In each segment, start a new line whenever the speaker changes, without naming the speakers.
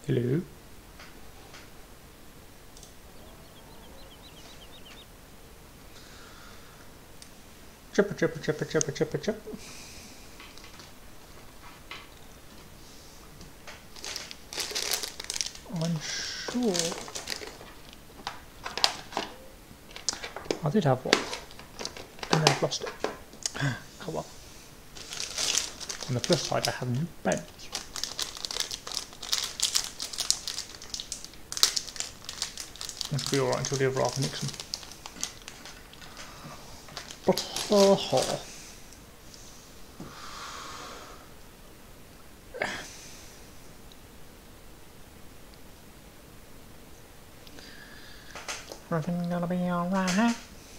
Hello. Chipper, chipper, chipper, chipper, chipper, chip. I'm sure I did have one, and then I've lost it. Oh well. On the plus side, I have new pens. This will be alright until the other half nicks them. But everything's gonna be alright.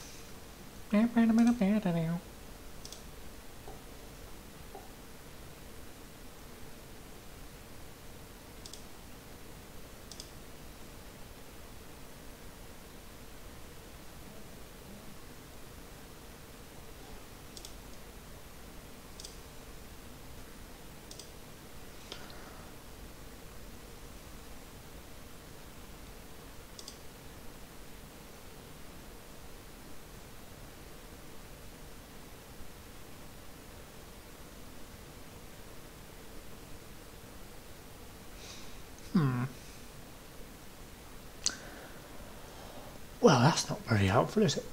Well, that's not very helpful, is it?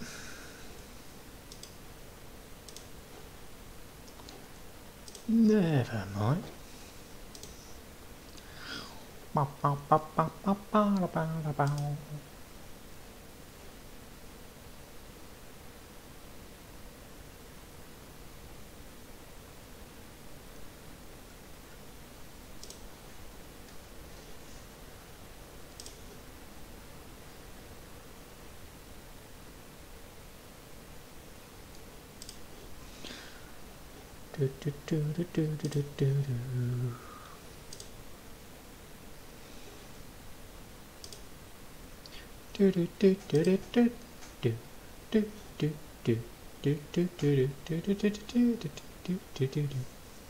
Never mind. Do do do do do do do do. Do do do do do do do do do do do do do do do do do do do.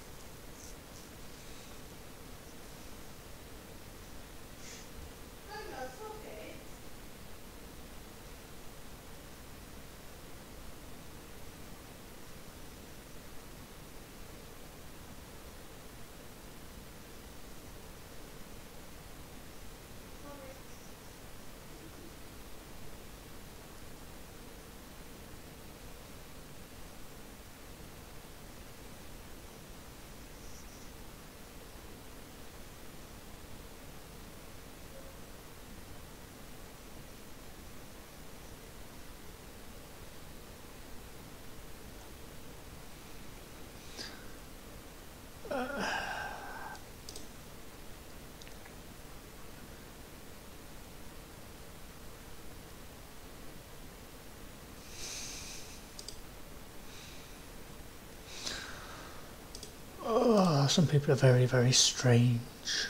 Oh, some people are very, very strange.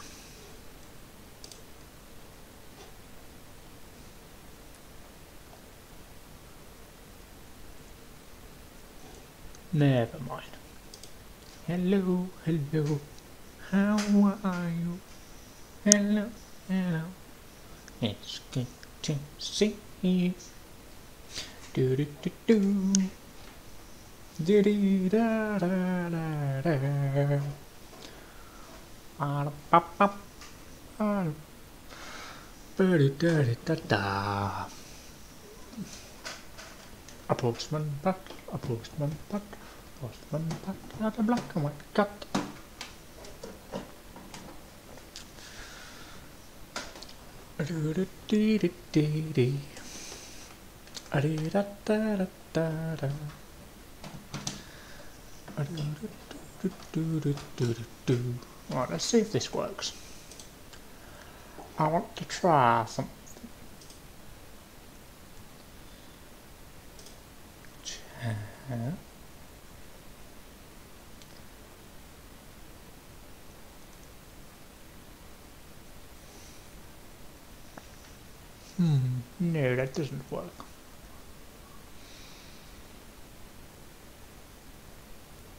Never mind. Hello, hello, how are you? Hello, hello, it's good to see you. Do do do do. Do do da da da da. Ba ba ba. Da da da da. A postman pat, a postman pat, postman pat, at a black and white cat. Do do do do do do. A da da da da da. Right, let's see if this works. I want to try something. No, that doesn't work.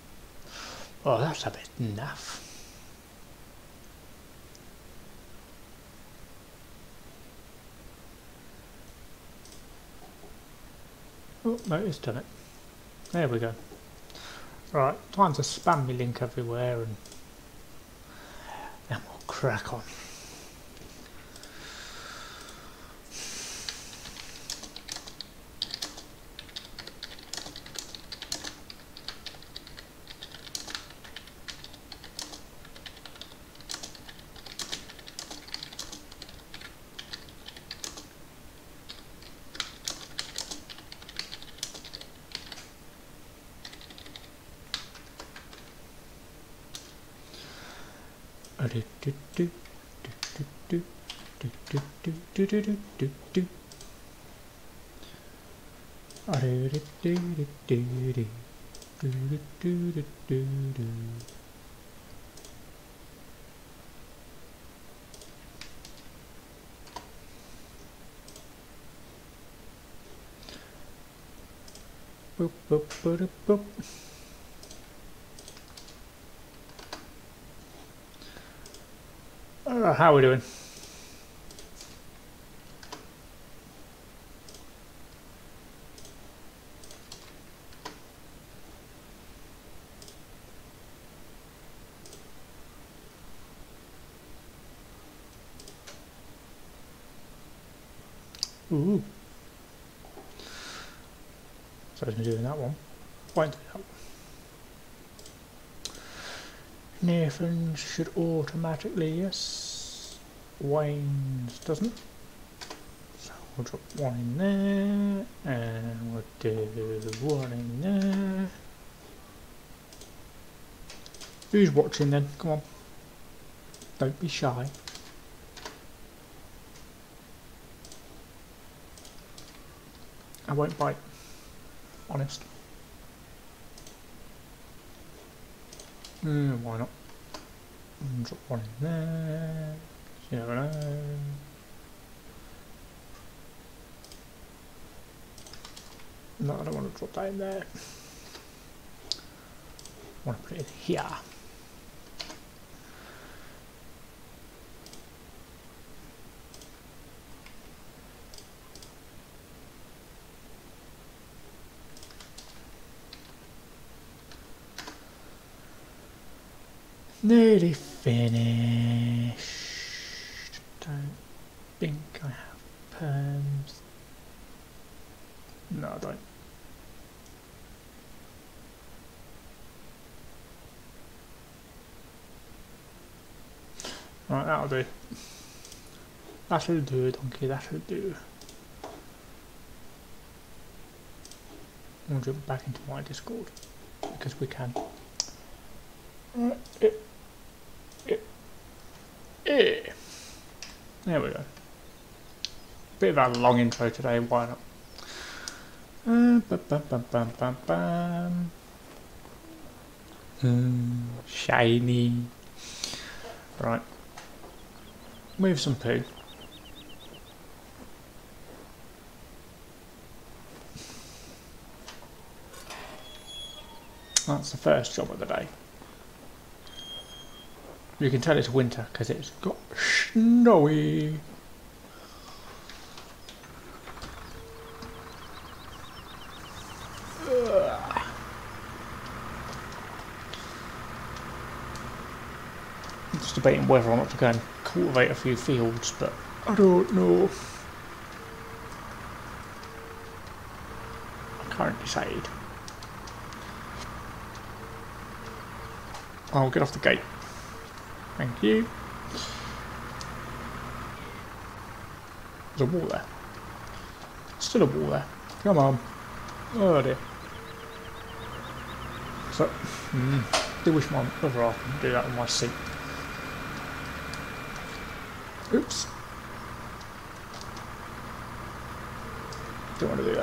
Oh, that's a bit naff. Oh, no, it's done it. There we go. Right, time to spam me link everywhere and then we'll crack on. Boop, boop, boop, boop. How are we doing? Ooh. So I was doing that one. Won't do that one. Nathan's should automatically, yes. Wayne's doesn't. So we'll drop one in there, and we'll do one in there. Who's watching then? Come on. Don't be shy. I won't bite. Honest. Why not? Drop one in there. You never know. No, I don't want to drop that in there. I want to put it in here. Nearly finished. Don't think I have perms. No, I don't. Right, that'll do. That'll do, donkey, that'll do. I'll jump back into my Discord because we can. There we go. Bit of a long intro today, why not? Shiny. Right. Move some poo. That's the first job of the day. You can tell it's winter because it's got snowy. I'm just debating whether or not to go and cultivate a few fields, but I don't know. I can't decide. I'll get off the gate. Thank you. There's a wall there. Still a wall there. Come on. Oh dear. So, I do wish my other half could do that on my seat. Oops. Don't want to do that.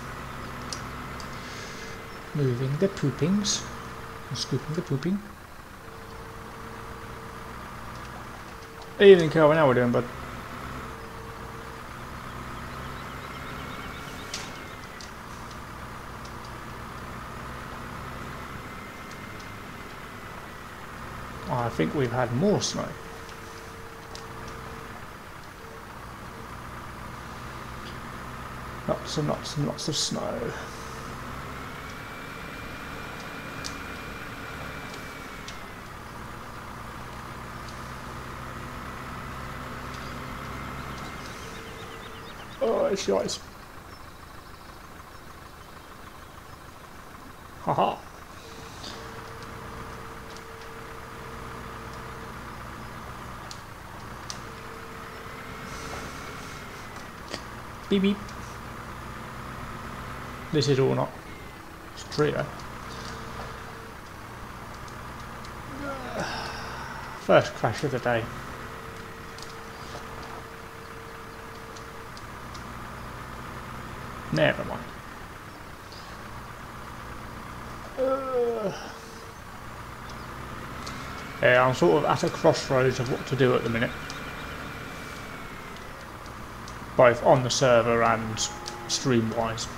Moving the poopings. And scooping the pooping. Evening, Kelvin. How we doing, bud? I think we've had more snow. Lots and lots and lots of snow. Oh, it's ice. Haha. Beep beep. This is all not. It's a trio. First crash of the day. Never mind. Yeah, I'm sort of at a crossroads of what to do at the minute. Both on the server and stream wise.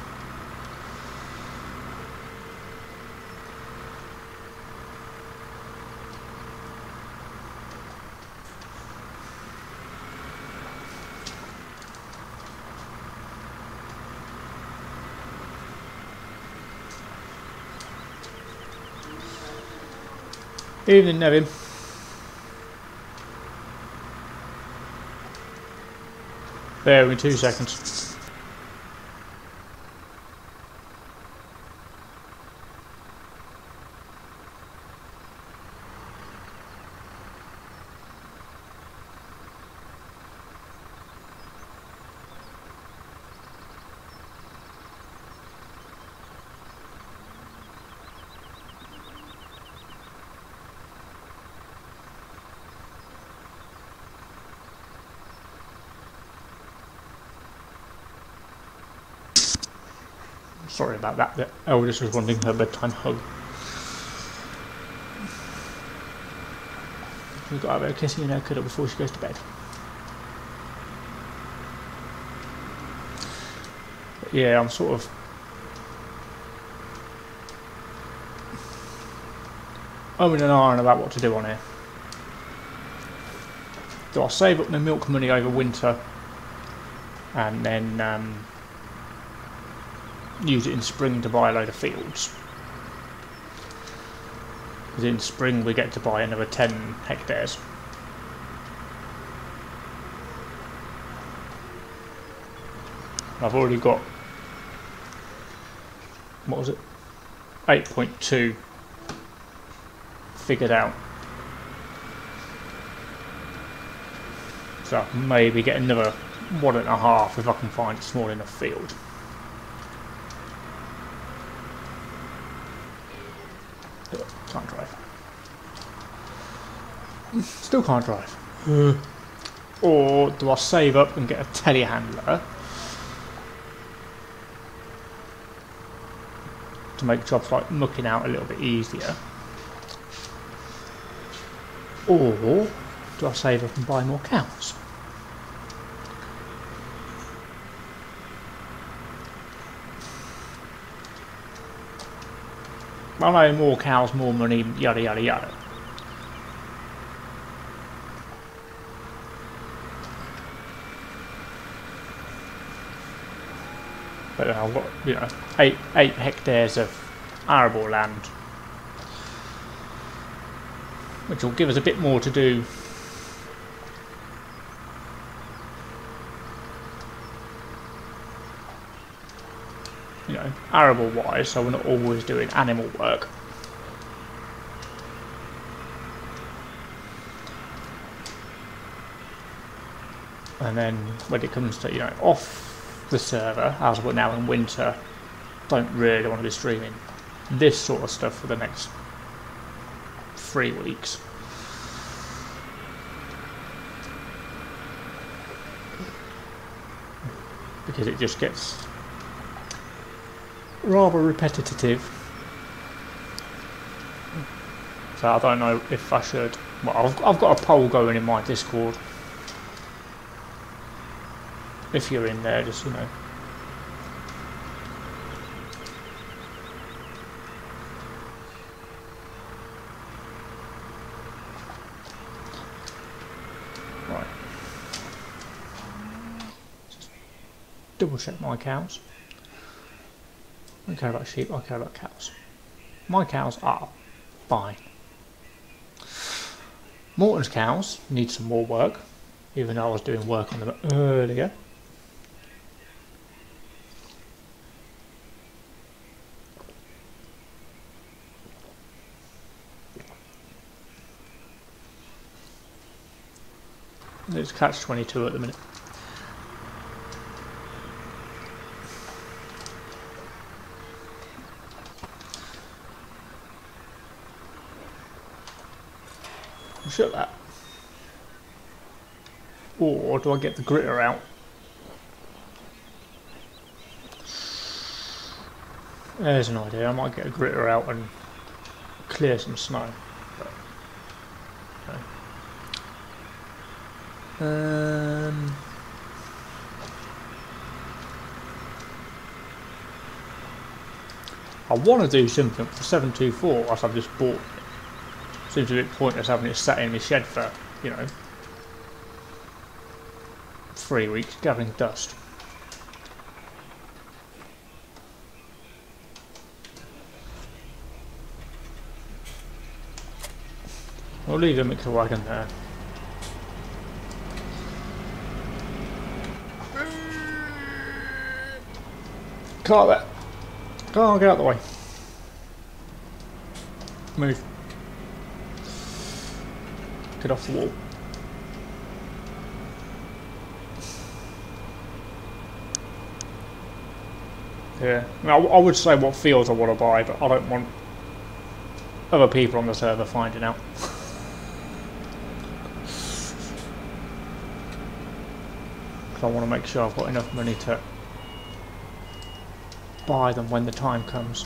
Evening, Nevin. Bear with me 2 seconds. Sorry about that. The eldest was wanting her bedtime hug. We've got to have a kissing and a cuddle before she goes to bed. But yeah, I'm sort of umming and ahhing about what to do on here. Do I save up the milk money over winter and then use it in spring to buy a load of fields? Because in spring we get to buy another 10 hectares. I've already got, what was it, 8.2 figured out. So I can maybe get another 1.5 if I can find a small enough field. Can't drive. Still can't drive. Or do I save up and get a telehandler to make jobs like mucking out a little bit easier? Or do I save up and buy more cows? I know more cows, more money, yada yada yada. But then I've got, you know, 8 hectares of arable land, which will give us a bit more to do. You know, arable wise, so we're not always doing animal work. And then when it comes to, you know, off the server, as we're now in winter, don't really want to be streaming this sort of stuff for the next 3 weeks. Because it just gets rather repetitive. So I don't know if I should. Well, I've got a poll going in my Discord. If you're in there, just, you know. Right. double check my cows. I don't care about sheep, I care about cows. My cows are fine. Morton's cows need some more work, even though I was doing work on them earlier. It's catch-22 at the minute. Shut that. Or do I get the gritter out? There's an idea. I might get a gritter out and clear some snow. But, okay. I want to do something for 724 as I've just bought it. Seems a bit pointless having it sat in my shed for, you know, 3 weeks gathering dust. We'll leave the mixer wagon there. Can't let. Can't get out of the way. Move. Get off the wall. Yeah, I would say what fields I want to buy, but I don't want other people on the server finding out. Because I want to make sure I've got enough money to buy them when the time comes.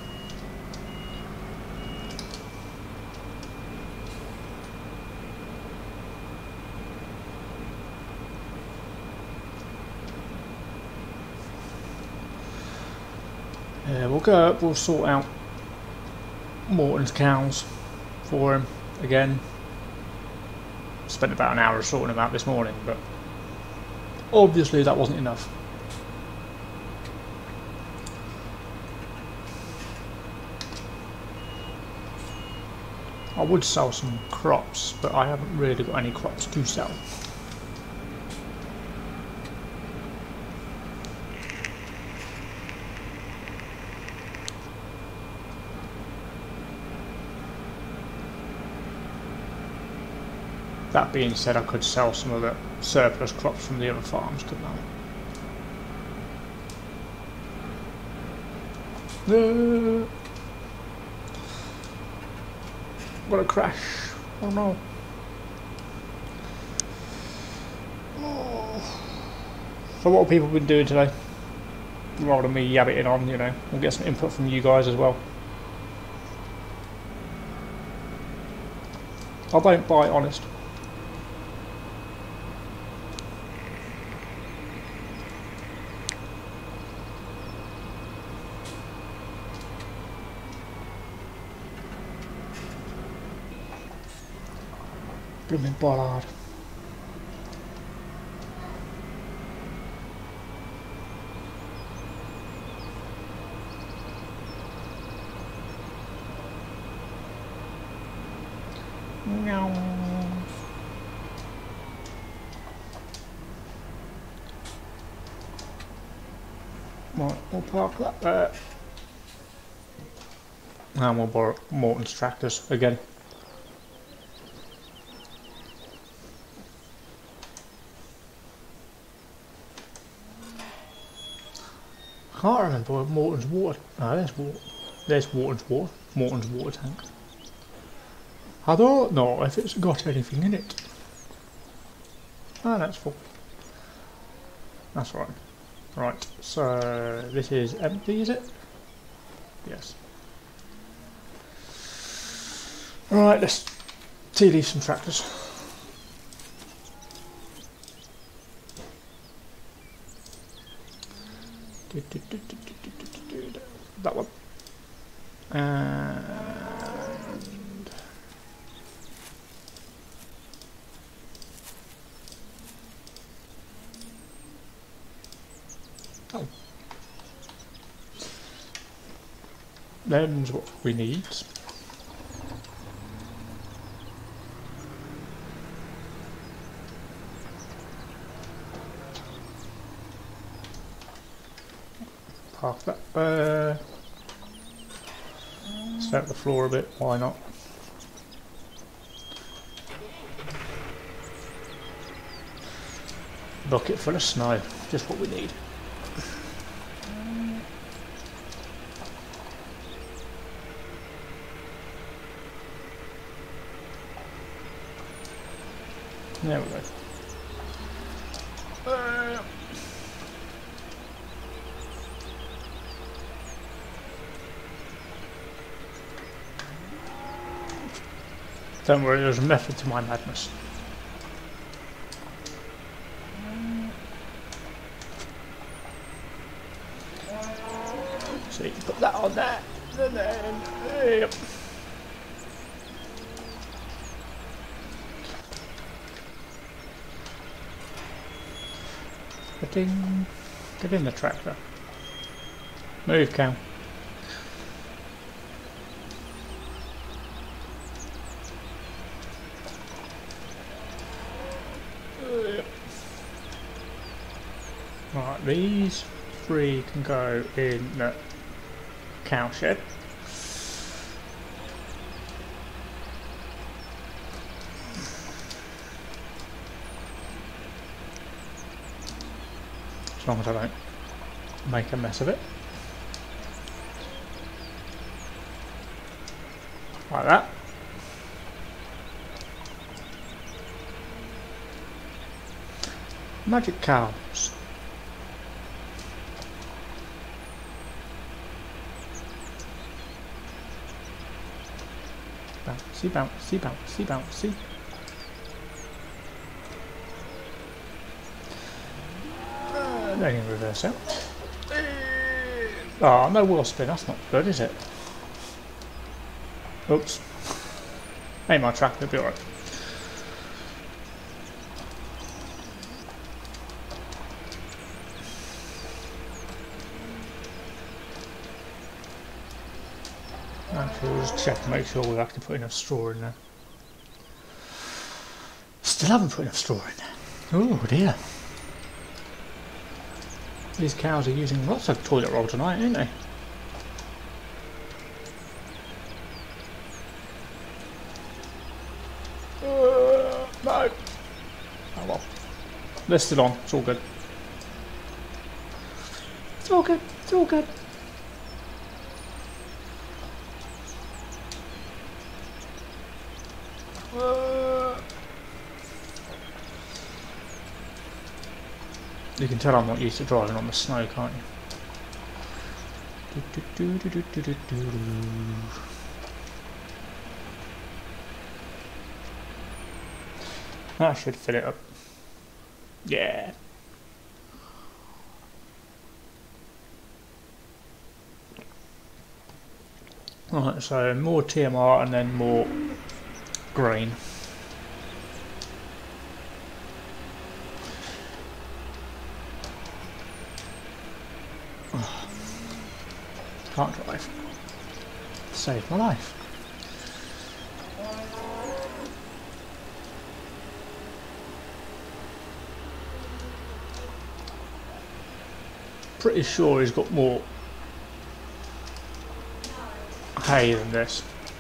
Yeah, we'll go up, we'll sort out Morton's cows for him again. Spent about an hour sorting them out this morning, but obviously that wasn't enough. I would sell some crops, but I haven't really got any crops to sell. That being said, I could sell some of the surplus crops from the other farms, couldn't I? What a crash. Oh no. Oh. So what have people been doing today? Rather than me yabbing on, you know, we'll get some input from you guys as well. I don't buy honest. Blooming bollard. No. Right, we'll park that there. And we'll borrow Morton's tractors again. I can't remember Morton's water. No, there's water. There's Morton's water tank. I don't know if it's got anything in it. Ah, that's full. That's right. Right, so this is empty, is it? Yes. Alright, let's tea leave some tractors. That one. And Them's what we need. Park that there. Set the floor a bit, why not? Bucket full of snow, just what we need. There we go. Don't worry, there's a method to my madness. So you can put that on there, and then, yep. Get in the tractor. Move, cow. Right, these three can go in the cow shed. As long as I don't make a mess of it. Like that. Magic cows. Bouncy, bouncy, bouncy, bouncy. Then you reverse out. Oh, no wheel spin, that's not good, is it? Oops. Ain't my track, it'll be alright. Actually, we'll just check to make sure we've actually put enough straw in there. Still haven't put enough straw in there. Oh dear. These cows are using lots of toilet roll tonight, aren't they? No. Oh well. They're still on. It's all good. It's all good. It's all good. You can tell I'm not used to driving on the snow, can't you? That should fill it up. Yeah. Alright, so more TMR and then more grain. Can't drive. Saved my life. Pretty sure he's got more hay than this.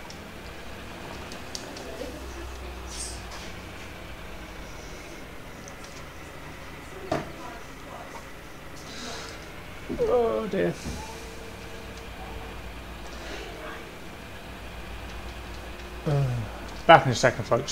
Oh dear. Back in a second, folks.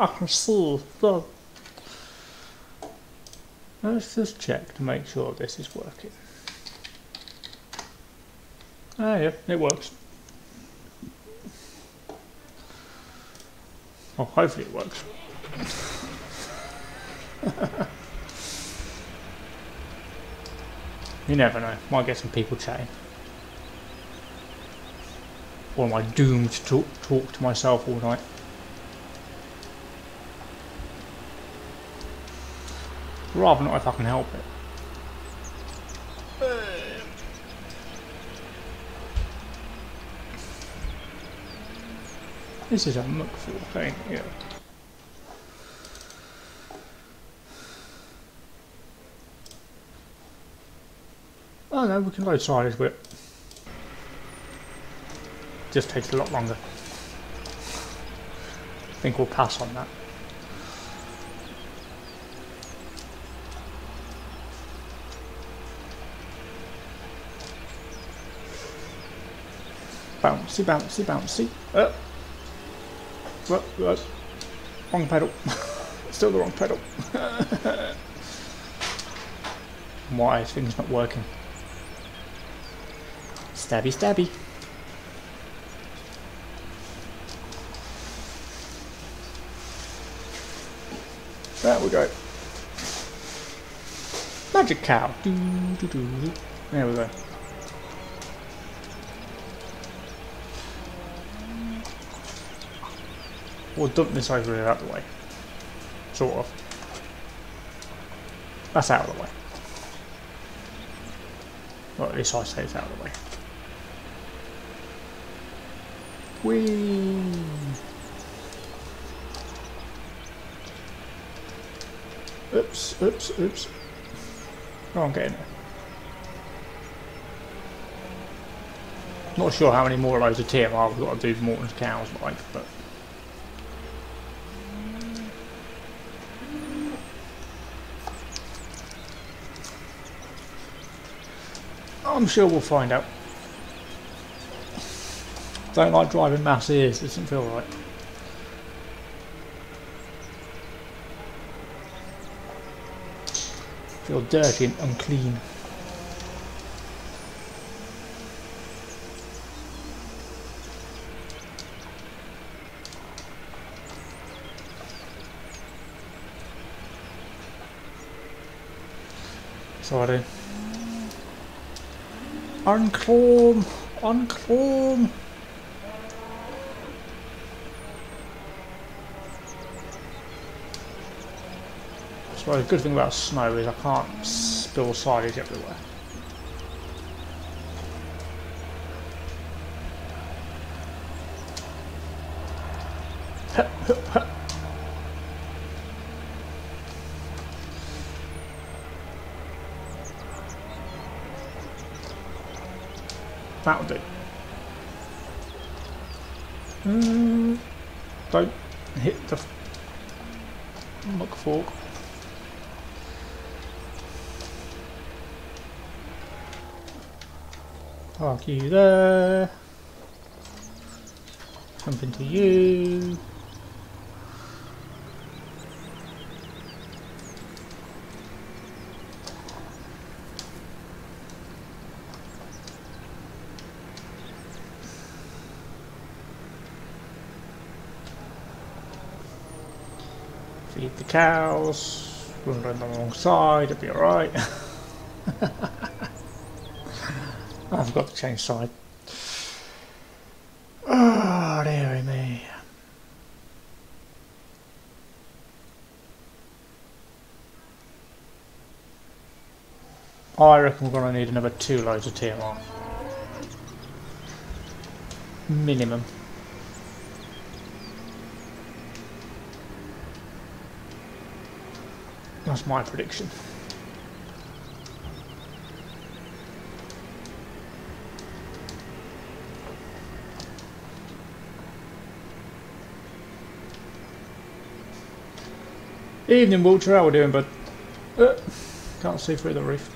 I can see. So let's just check to make sure this is working. Ah, yeah, it works. Well, hopefully it works. You never know. Might get some people chatting. Or am I doomed to talk to myself all night? Rather not if I can help it. This is a muckful thing, yeah. Oh no, we can load sliders with it. Just takes a lot longer. I think we'll pass on that. Bouncy, bouncy, bouncy. Wrong pedal. Still the wrong pedal. Why is things not working? Stabby, stabby. There we go. Magic cow. Doo, doo, doo. There we go. We'll dump this over here out of the way. Sort of. That's out of the way. Well, at least I say it's out of the way. Whee! Oops, oops, oops. Oh, I'm getting there. Not sure how many more loads of TMR we've got to do Morton's cows like, but... I'm sure we'll find out. Don't like driving mass ears, doesn't feel right. Feel dirty and unclean. Sorry. Unclaim! Unclaim! So the good thing about snow is I can't spill silage everywhere. That'll do. Don't hit the muck fork. Park you there. Jump into you. Feed the cows. Run them alongside. It'll be alright. I forgot to change side. Oh, dearie me. I reckon we're going to need another 2 loads of TMR. Minimum. That's my prediction. Evening, Walter. How we doing, bud? Can't see through the roof.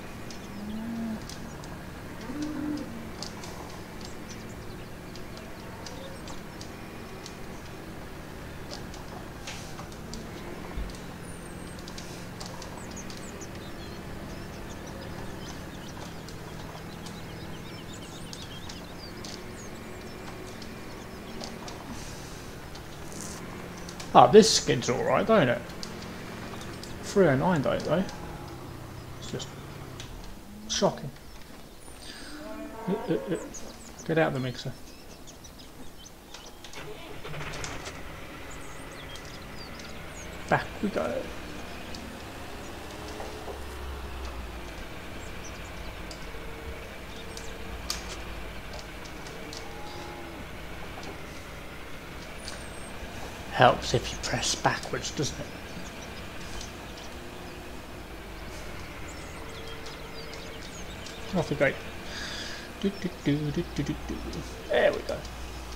Oh, this skid's alright, don't it? 309 don't it, though? It's just shocking. Get out of the mixer. Back we go. Helps if you press backwards, doesn't it? Off we go. There we go.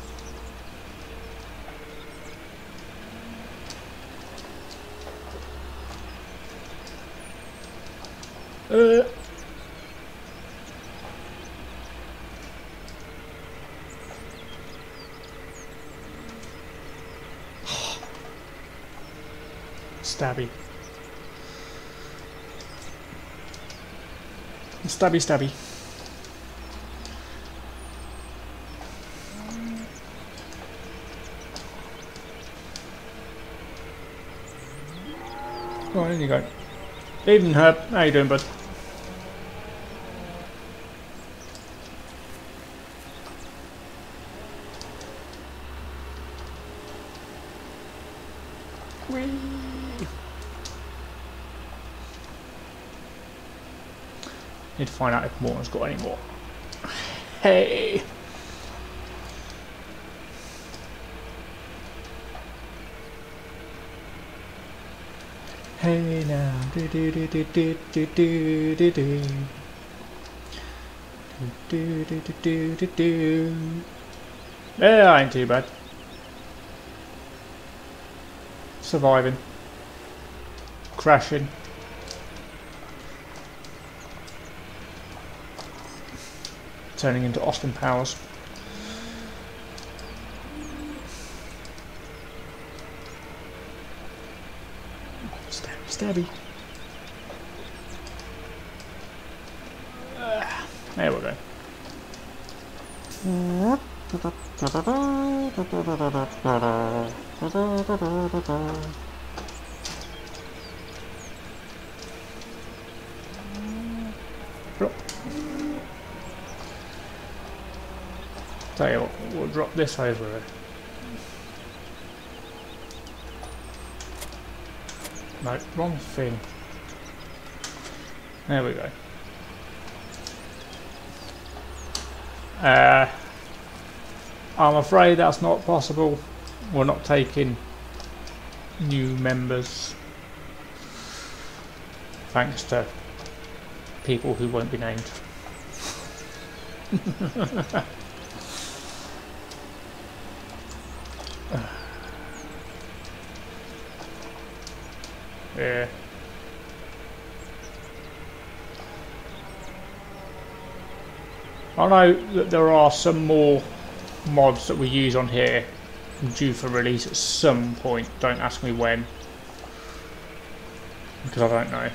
Stabby. Stabby, stabby. Oh, there you go. Evening, Herb. How you doing, bud? Whee! Need to find out if Morton's got any more. Hey! Hey now, do do do do do do do do do do do do do do. Yeah, ain't too bad. Surviving. Crashing. Turning into Austin Powers. Stabby. There we go. Tell you what, we'll drop this over here. No, wrong thing. There we go. I'm afraid that's not possible. We're not taking new members. Thanks to people who won't be named. Yeah. I know that there are some more mods that we use on here due for release at some point. Don't ask me when, because I don't know.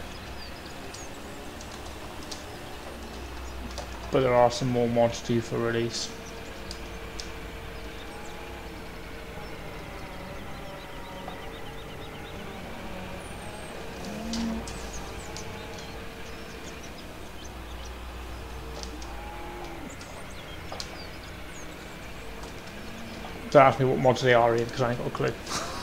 But there are some more mods due for release. Don't ask me what mods they are in, because I ain't got a clue.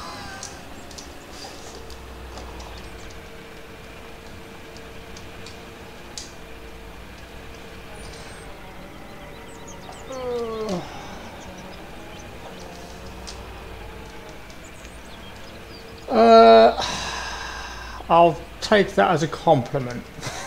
I'll take that as a compliment.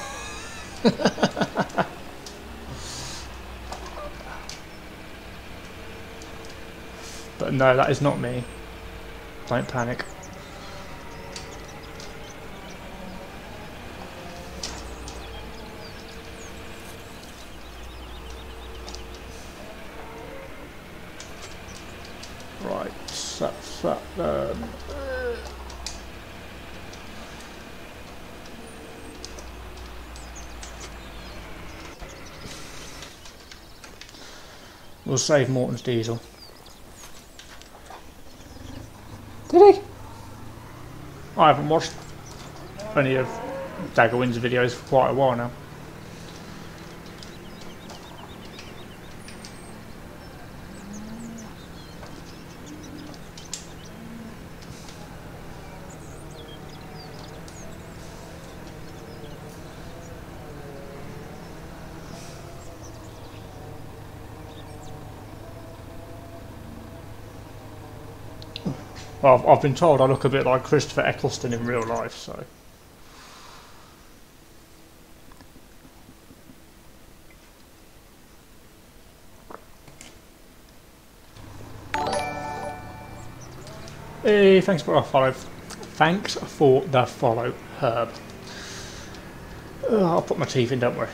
But no, that is not me. Don't panic. Right, that's that then. We'll save Morton's diesel. Did he? I haven't watched any of Daggerwind's videos for quite a while now. Well, I've been told I look a bit like Christopher Eccleston in real life, so... Hey, thanks for the follow. Thanks for the follow, Herb. I'll put my teeth in, don't worry.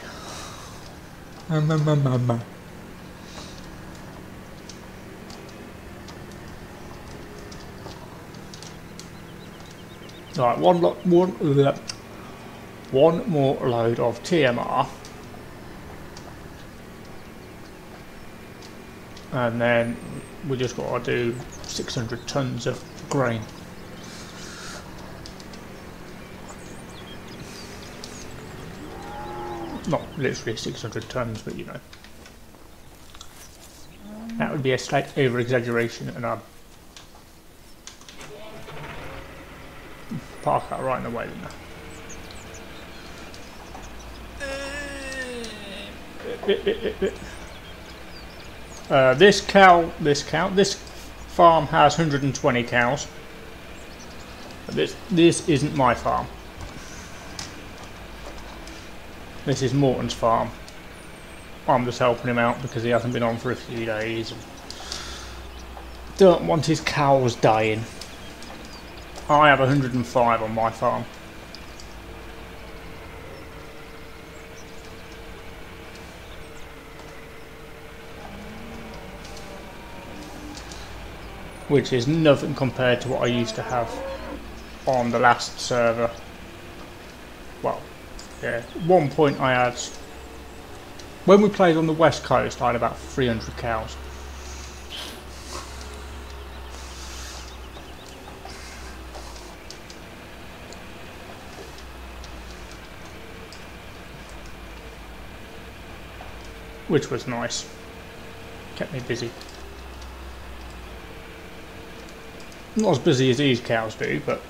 Right, one more load of TMR, and then we just got to do 600 tons of grain. Not literally 600 tons, but you know, that would be a slight over-exaggeration, and I'd park that right in the way, didn't I? This farm has 120 cows. This isn't my farm. This is Morton's farm. I'm just helping him out because he hasn't been on for a few days. Don't want his cows dying. I have 105 on my farm. Which is nothing compared to what I used to have on the last server. Well, yeah, at one point I had, when we played on the west coast, I had about 300 cows. Which was nice. Kept me busy. Not as busy as these cows do, but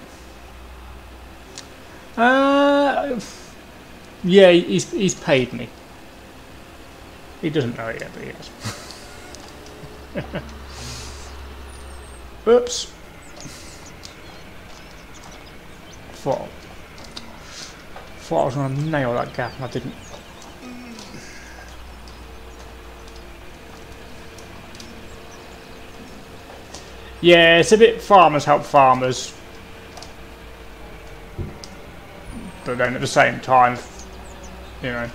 yeah, he's paid me. He doesn't know it yet, but he has. Oops. Thought I was going to nail that gap and I didn't. Yeah, it's a bit farmers help farmers, but then at the same time, you know,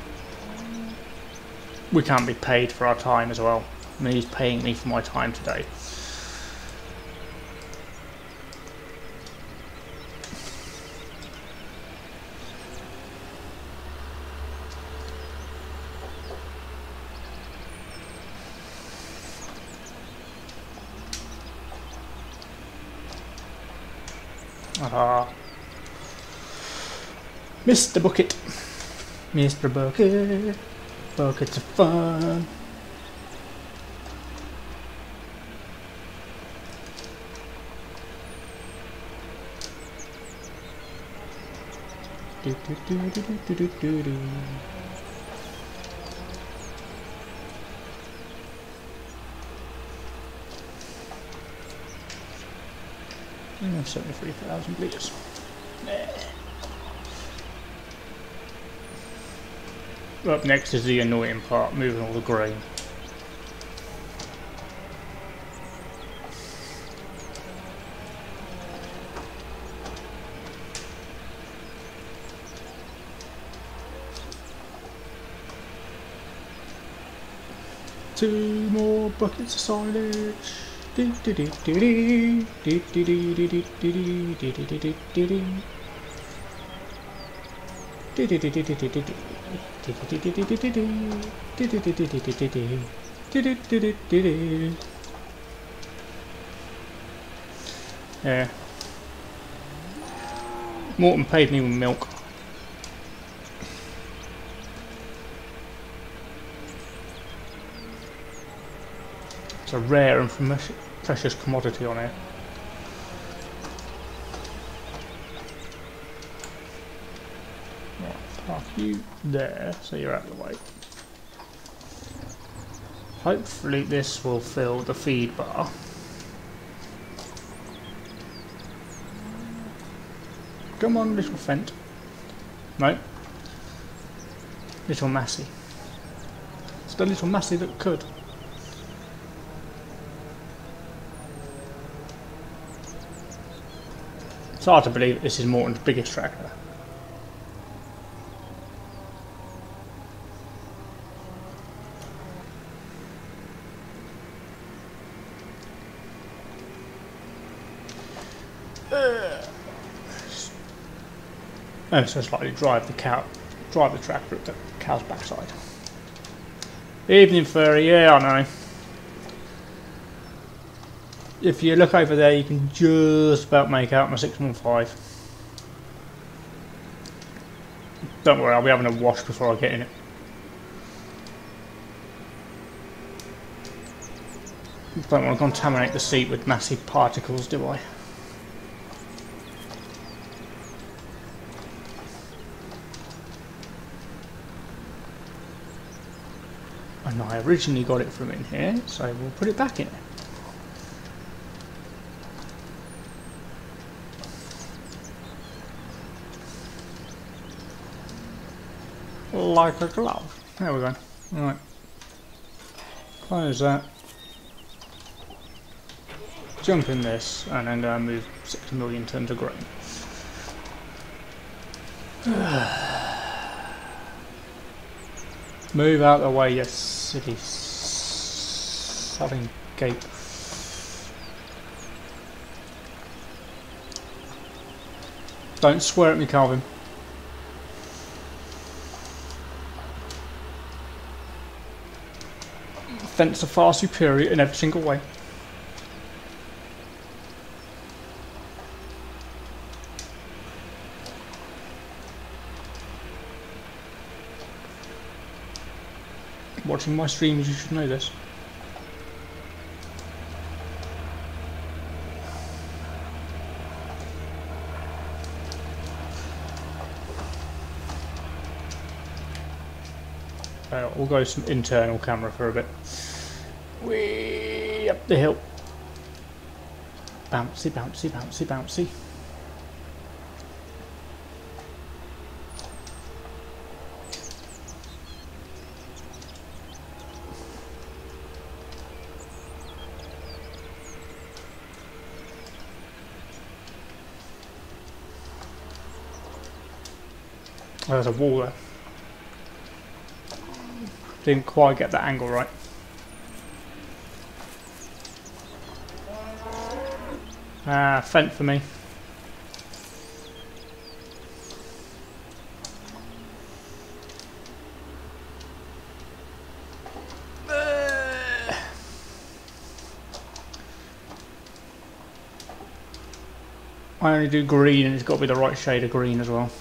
we can't be paid for our time as well. I mean, he's paying me for my time today. Mr. Bucket, Mr. Bucket, buckets of fun. Do, do, do, do, do, do, do, do. 73,000 litres. Up next is the annoying part, moving all the grain. Two more buckets of silage. Yeah. Morton paid me with milk. It's a rare and precious commodity on here. Right, park you there so you're out of the way. Hopefully this will fill the feed bar. Come on, little Fent. No. Little Massey. It's the little Massey that could. It's hard to believe this is Morton's biggest tractor. Oh, so slightly drive the tractor at the cow's backside. Evening, Furry. Yeah, I know. If you look over there, you can just about make out my 615. Don't worry, I'll be having a wash before I get in it. Don't want to contaminate the seat with massive particles, do I? And I originally got it from in here, so we'll put it back in it. Like a glove. There we go. Right. Close that. Jump in this, and then go and move 60 million tons of grain. Move out the way, you silly sodding gape. Don't swear at me, Calvin. Fents are far superior in every single way. Watching my streams, you should know this. We'll go some internal camera for a bit. Way up the hill. Bouncy, bouncy, bouncy, bouncy. Oh, there's a wall there. Didn't quite get that angle right. Ah, Fent for me. I only do green, and it's got to be the right shade of green as well.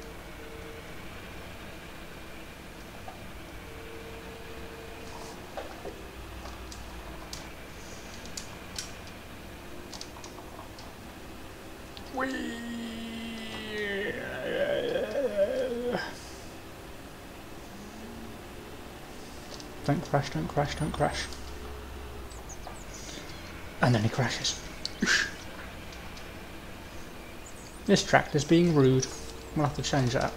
Don't crash, don't crash, don't crash. And then he crashes. This tractor's being rude. We'll have to change that.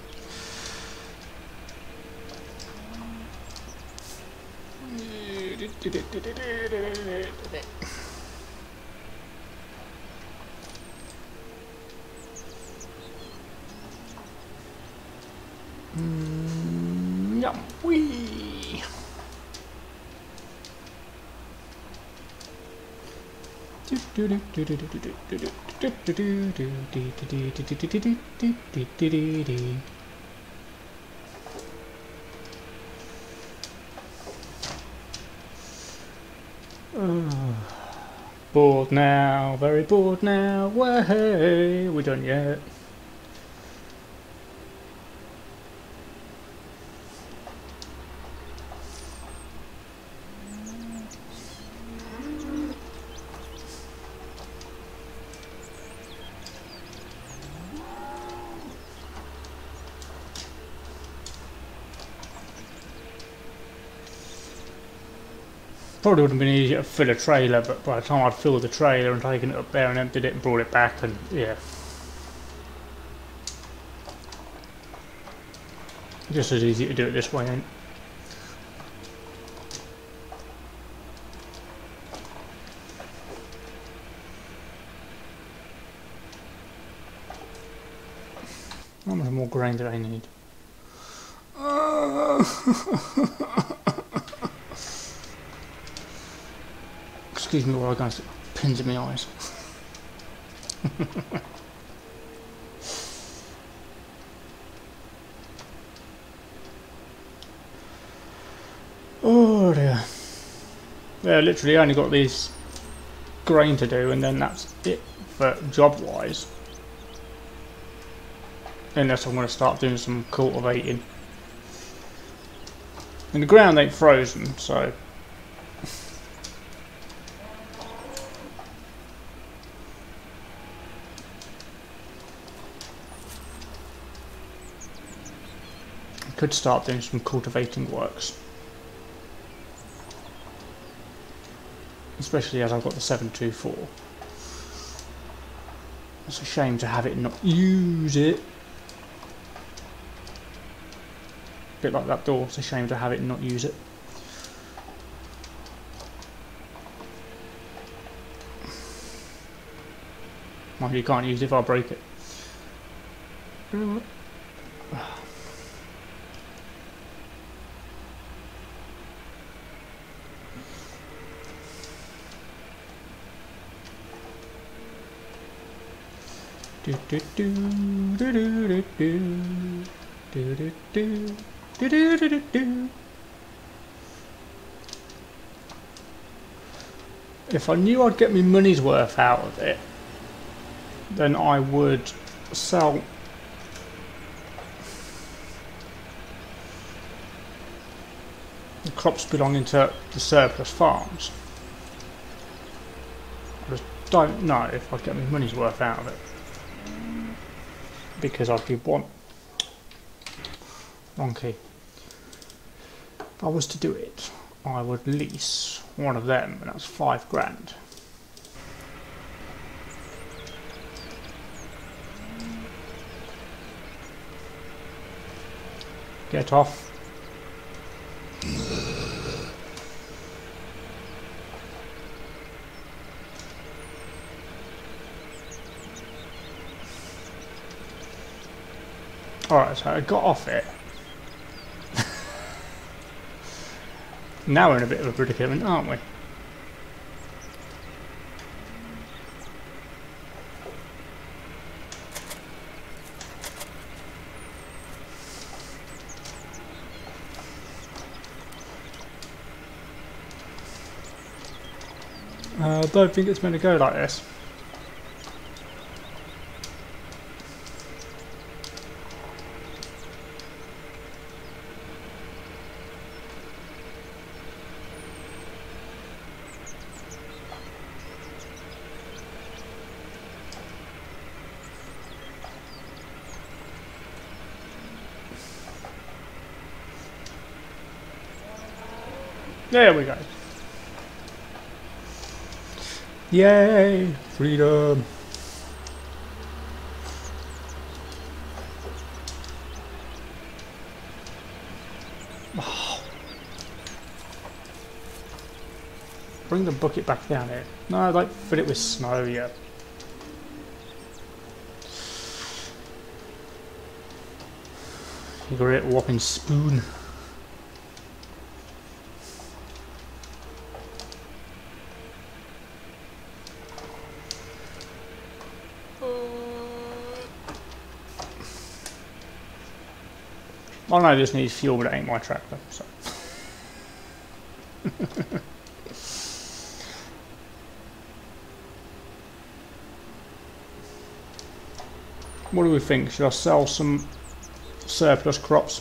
Yum, wee. Bored now, very bored now. Way, we done yet? Probably would have been easier to fill a trailer, but by the time I'd filled the trailer and taken it up there and emptied it and brought it back, and yeah. Just as easy to do it this way, ain't it? How much more grain do I need? Excuse me while I go and stick pins in my eyes. Oh dear. Yeah, literally only got these grain to do and then that's it for job wise. Unless I'm going to start doing some cultivating. And the ground ain't frozen, so I could start doing some cultivating works. Especially as I've got the 724. It's a shame to have it and not use it. Bit like that door, it's a shame to have it and not use it. Well, you can't use it if I break it. Do do do do do do do do do do. If I knew I'd get my money's worth out of it, then I would sell the crops belonging to the surplus farms. I just don't know if I'd get my money's worth out of it, because I'd be wrong key. If I was to do it, I would lease one of them, and that's £5 grand. Get off. Alright, so I got off it. Now we're in a bit of a predicament, aren't we? I don't think it's meant to go like this. There we go. Yay! Freedom! Oh. Bring the bucket back down here. No, don't fill it with snow yet. You great whopping spoon. I know this needs fuel, but it ain't my tractor, so. What do we think? Should I sell some surplus crops?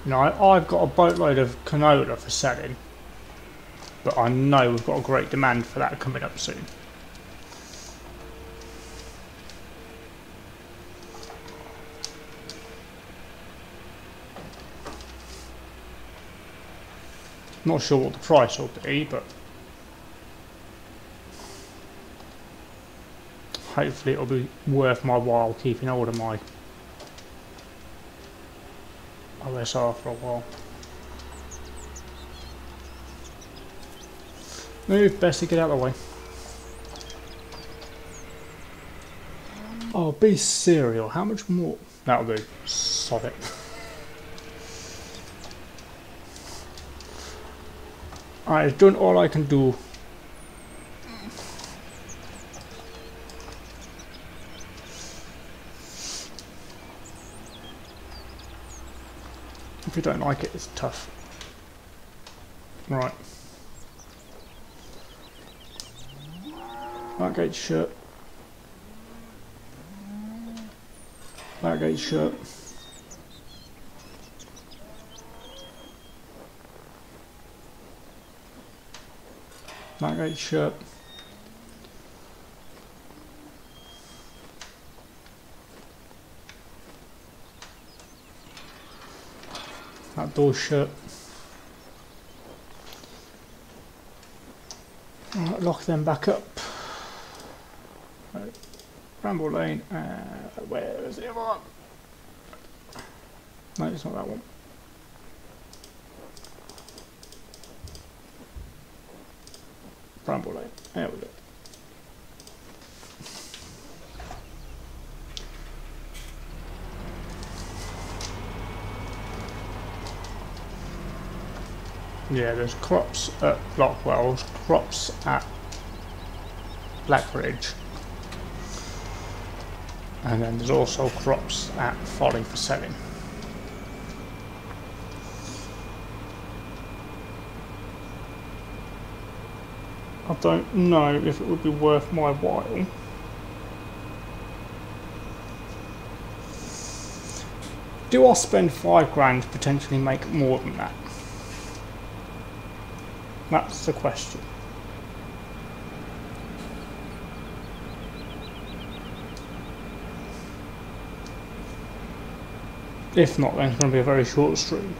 You know, I've got a boatload of canola for selling, but I know we've got a great demand for that coming up soon. Not sure what the price will be, but hopefully it'll be worth my while keeping hold of my OSR for a while. Move, best to get out of the way. Oh, beef cereal, how much more? That'll do. Sod it. I've done all I can do. If you don't like it, it's tough. Right. Blackgate shirt. Blackgate shirt. Blackgate shirt. Outdoor shirt. Right, lock them back up. Right. Bramble Lane. Where is the other one? No, it's not that one. Bramble Lane. There we go. Yeah, there's crops at Blockwell's, crops at Blackridge, and then there's also crops at Folly for selling. I don't know if it would be worth my while. Do I spend £5 to potentially make more than that? That's the question. If not, then it's going to be a very short stream.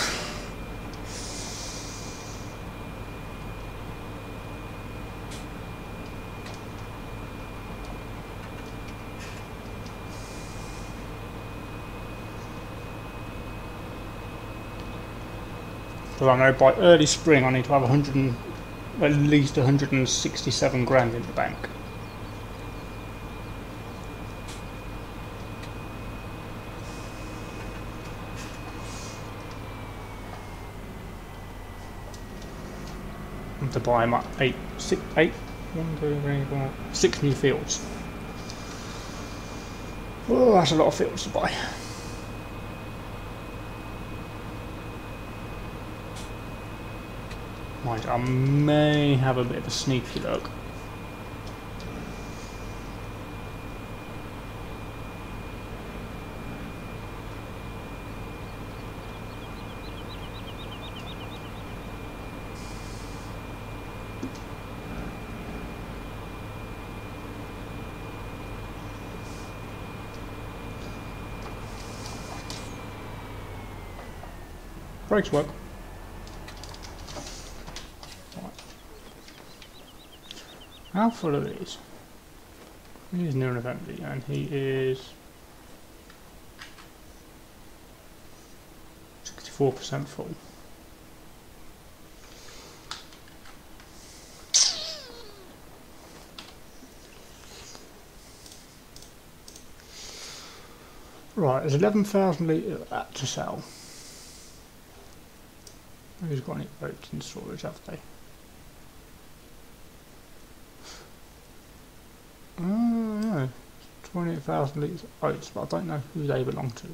Because I know by early spring I need to have at least 167 grand in the bank. And to buy my 6 new fields. Oh, that's a lot of fields to buy. Mind, I may have a bit of a sneaky look. Brakes work. How full are these? He is near an event and he is 64% full. Right, there's 11,000 litres of that to sell. Who's got any boats in storage, have they? Oh, no. 28,000 litres of oats, but I don't know who they belong to.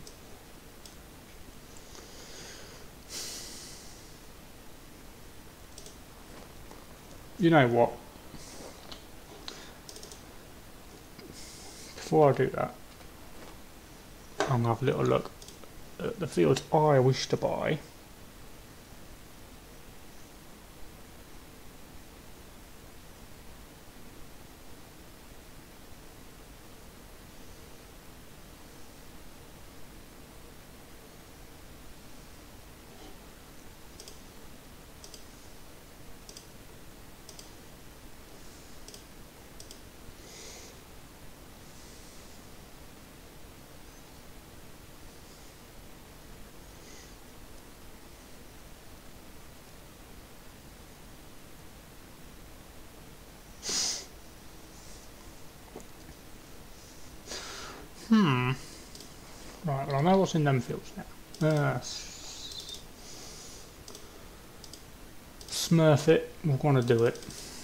You know what? Before I do that, I'm going to have a little look at the fields I wish to buy. Right, well I know what's in them fields now. Smurf it, we're going to do it.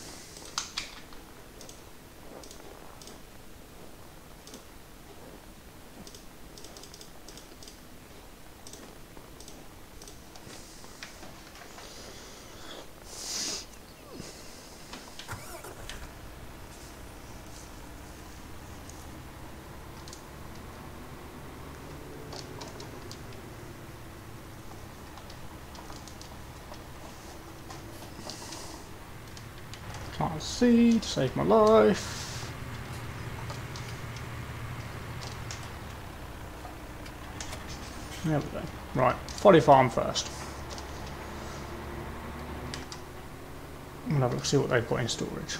Can't see to save my life. There we go. Right, folly farm first. I'm gonna have a look, see what they've got in storage.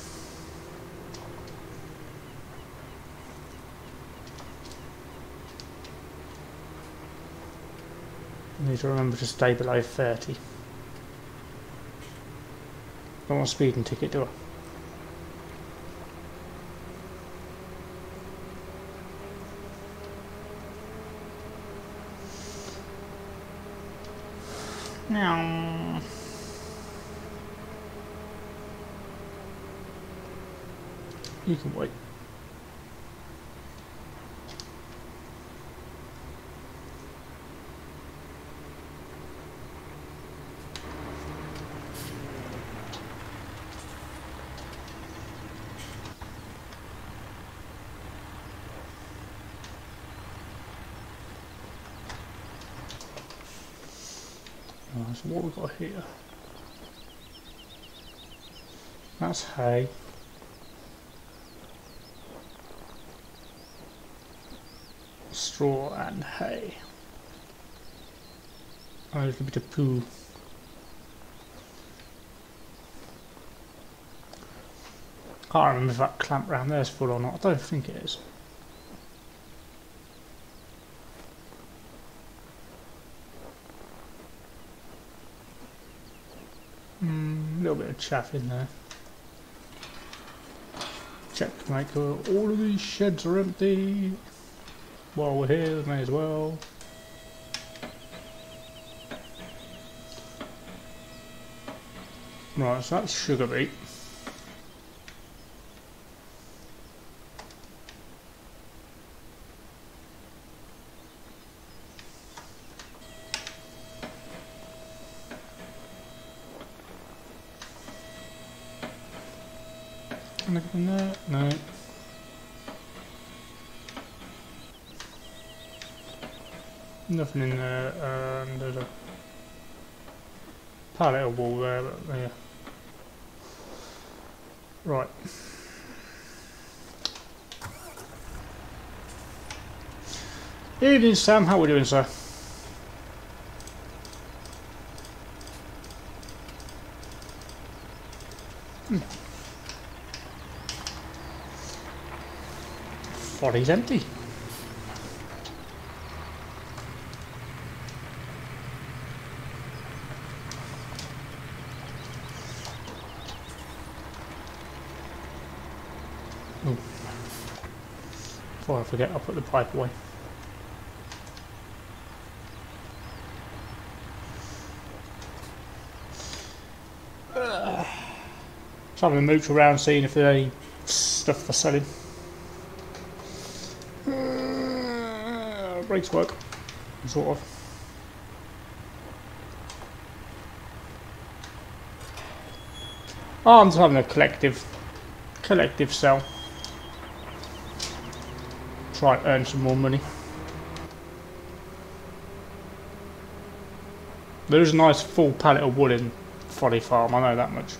Need to remember to stay below 30. Don't want a speeding ticket, do I? Now, you can wait. So what we've got here, that's hay, straw and hay, a little bit of poo. Can't remember if that clamp round there is full or not. I don't think it is. A little bit of chaff in there. Check to make sure all of these sheds are empty. While we're here, we may as well. Right, so that's sugar beet. Anything there? No. Nothing in there, and there's a pallet of wool there, but yeah. Right. Evening, Sam. How are we doing, sir? Body's empty. Oh. Before I forget, I'll put the pipe away. Just having a mooch around, seeing if there's any stuff for selling. Brakes work, sort of. Oh, I'm just having a collective sell. Try and earn some more money. There is a nice full pallet of wood in Folly Farm, I know that much.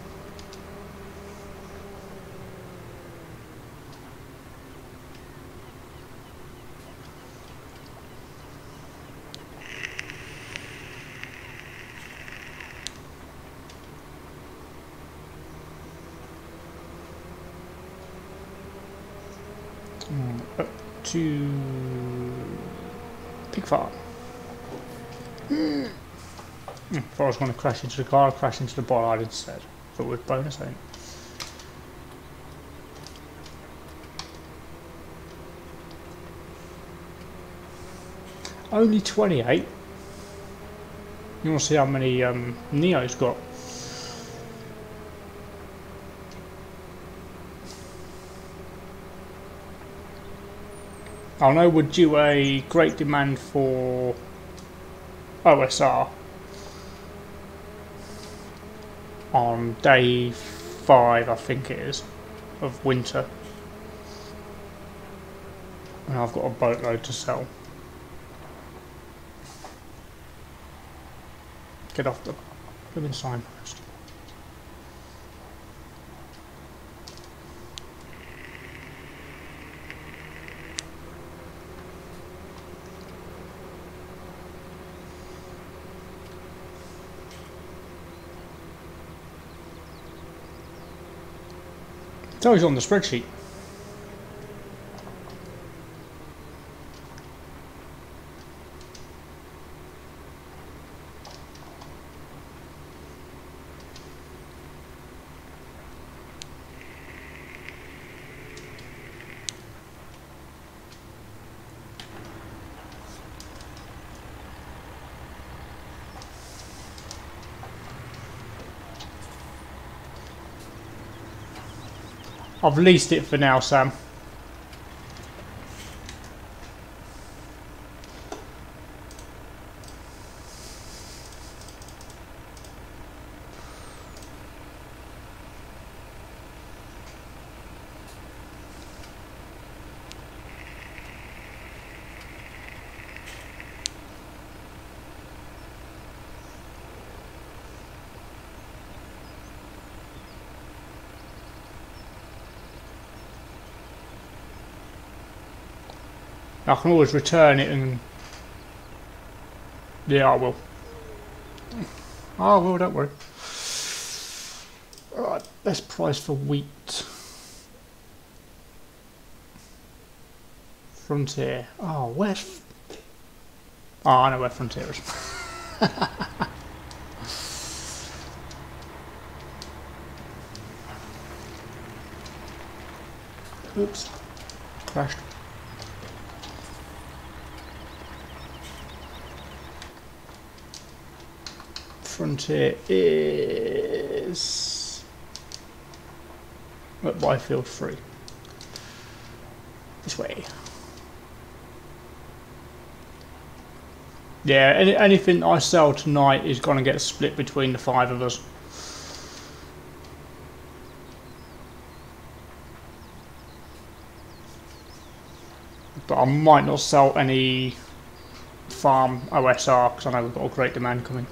Up to Pig Farm. If I was going to crash into the car, I'd crash into the bollard instead. Thought it was bonus, I think. Only 28. You want to see how many Neo's got? I know we're due a great demand for OSR on day 5, I think it is, of winter, and I've got a boatload to sell. Get off the living signpost. It's always on the spreadsheet. I've leased it for now, Sam. I can always return it and... yeah, I will. I will, don't worry. Alright, best price for wheat. Frontier. Oh, where's... oh, I know where Frontier is. Oops. Crashed. Frontier is at Byfield 3. This way. Yeah, anything I sell tonight is going to get split between the 5 of us. But I might not sell any farm OSR because I know we've got a great demand coming.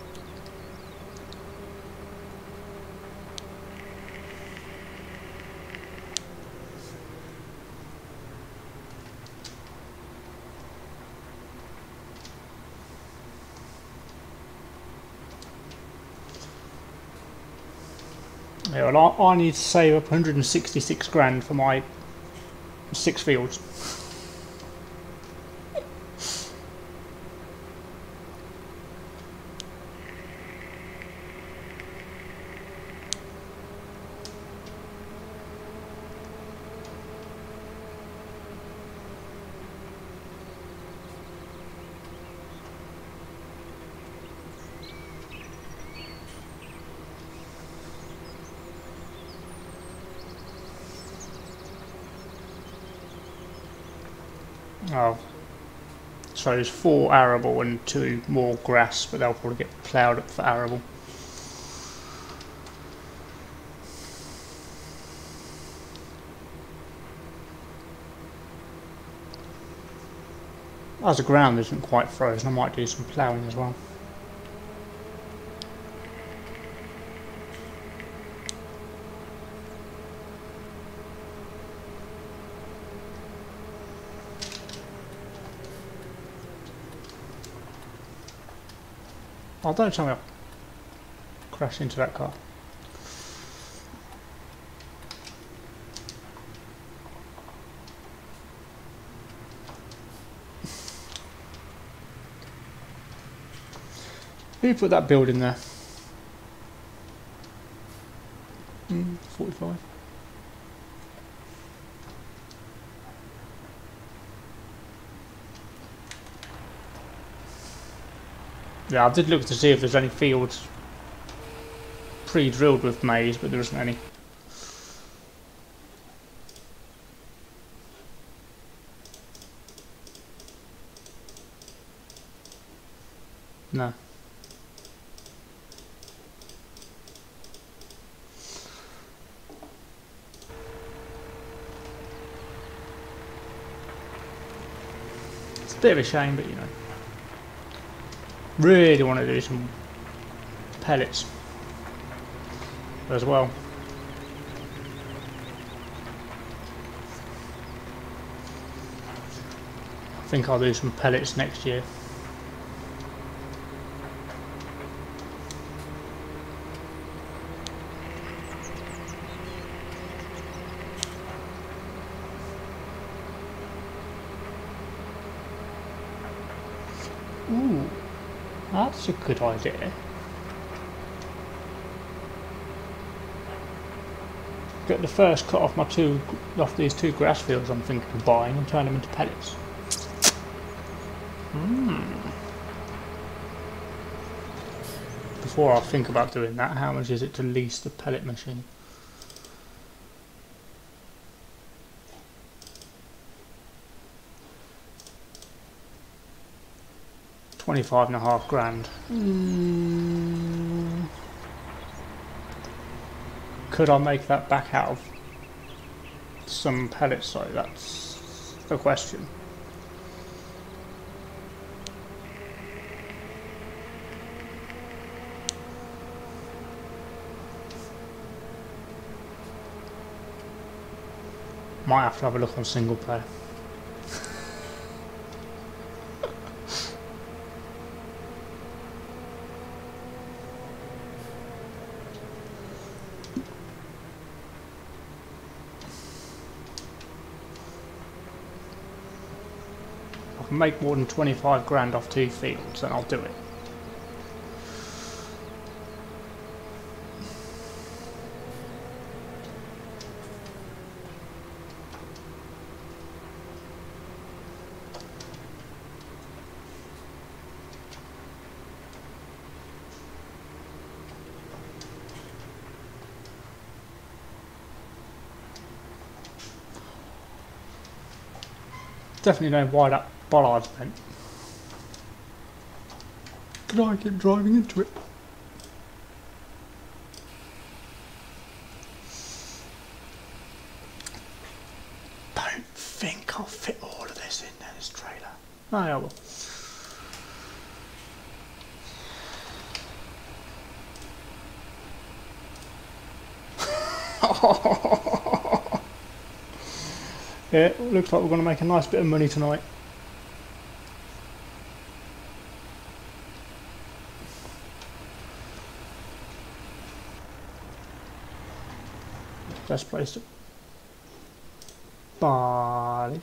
Yeah, well, I need to save up 166 grand for my 6 fields. Oh, so there's 4 arable and 2 more grass, but they'll probably get ploughed up for arable. As the ground isn't quite frozen, I might do some ploughing as well. Oh, don't tell me I'll crash into that car. Who put that building there? 45. Yeah, I did look to see if there's any fields pre-drilled with maize, but there isn't any. No. It's a bit of a shame, but you know. Really want to do some pellets as well. I think I'll do some pellets next year. Ooh, that's a good idea. Get the first cut off these two grass fields I'm thinking of buying and turn them into pellets. Before I think about doing that, how much is it to lease the pellet machine? £25.5 grand. Could I make that back out of some pellets though? That's the question. Might have to have a look on single player. If I can make more than 25 grand off 2 fields, then I'll do it. Definitely know why that bollard's bent. Could I keep driving into it? Don't think I'll fit all of this in this trailer. Oh, yeah, I will. Yeah, looks like we're going to make a nice bit of money tonight. Best place to barley.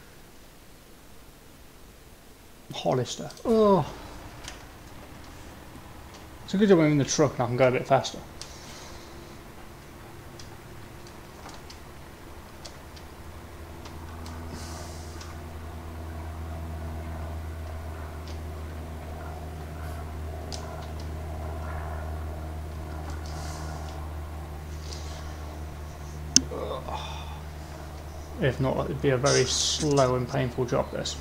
Hollister. Oh, it's a good job I'm in the truck and I can go a bit faster. If not, it'd be a very slow and painful job, this.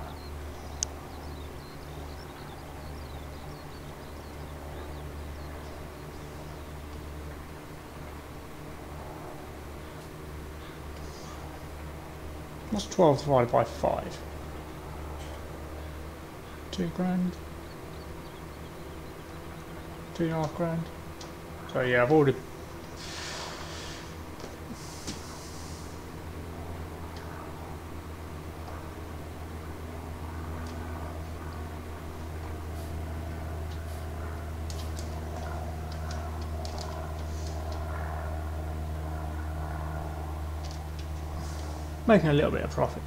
What's 12 divided by 5? 2 grand? 2.5 grand? So yeah, I've already... making a little bit of profit.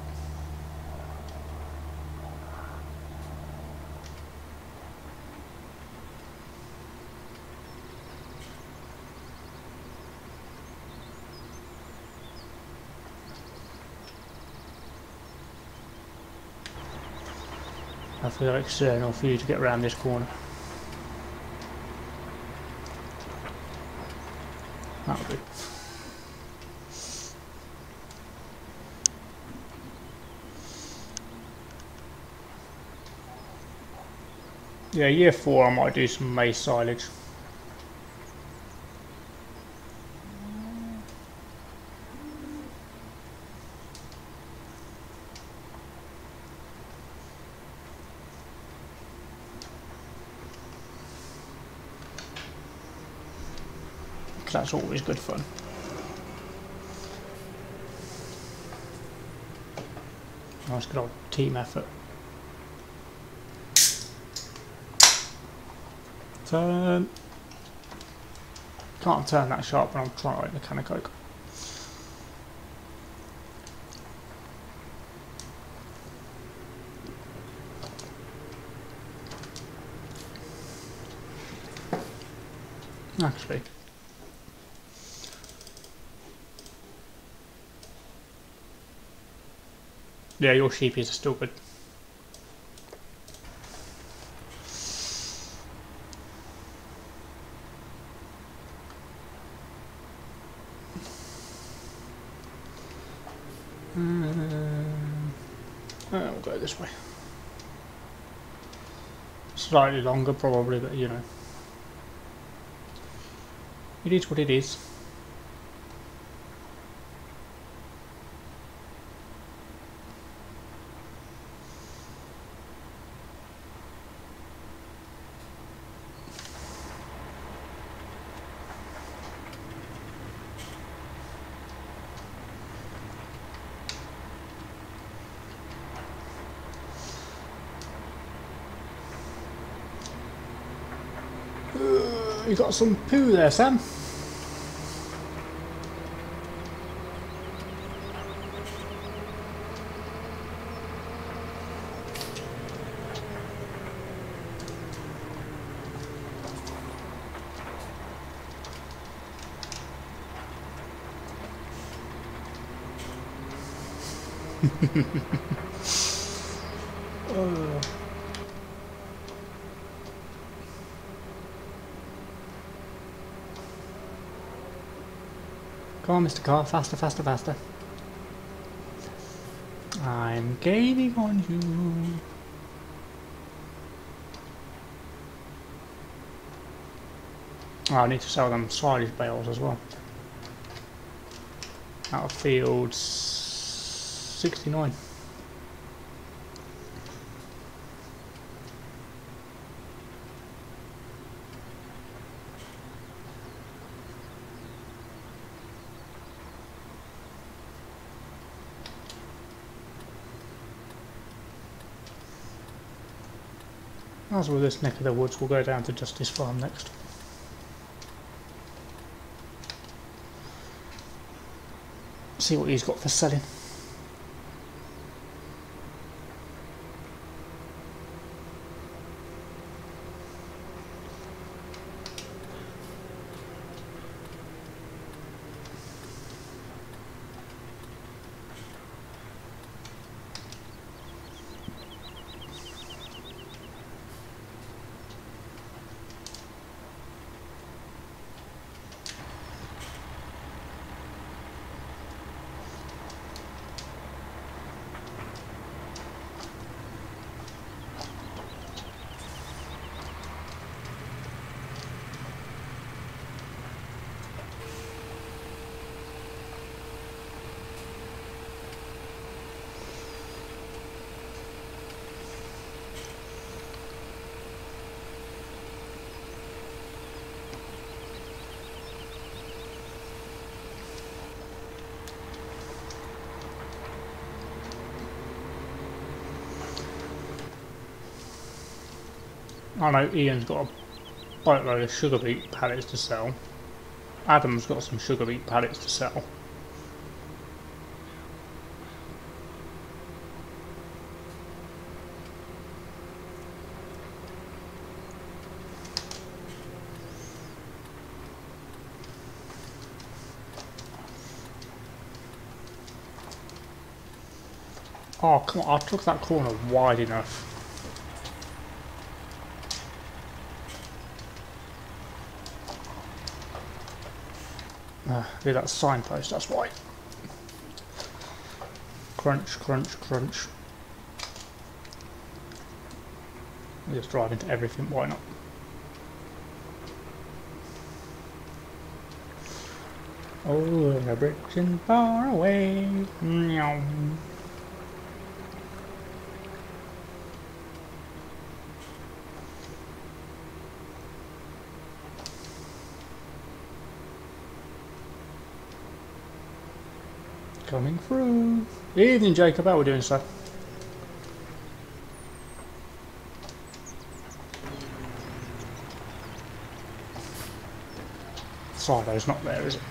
I feel external for you to get around this corner. That'll do. Yeah, year 4 I might do some maize silage. That's always good fun. Nice good old team effort. Turn. Can't turn that sharp when I'm trying to open a can of Coke. Actually. Yeah, your sheepies are still good. We'll go this way. Slightly longer probably, but you know. It is what it is. You got some poo there, Sam. Come on, Mr. Car, faster, faster, faster. I'm gaining on you. Oh, I need to sell them silage bales as well. Out of field 69. As with this neck of the woods, we'll go down to Justice Farm next. See what he's got for selling. I know Ian's got a boatload of sugar beet pallets to sell. Adam's got some sugar beet pallets to sell. Oh, come on, I took that corner wide enough. Look at that signpost, that's why. Crunch, crunch, crunch. We'll just drive into everything, why not? Oh, the bricks and far away. Meow. Coming through. Evening, Jacob. How are we doing, sir? Silo's not there, is it?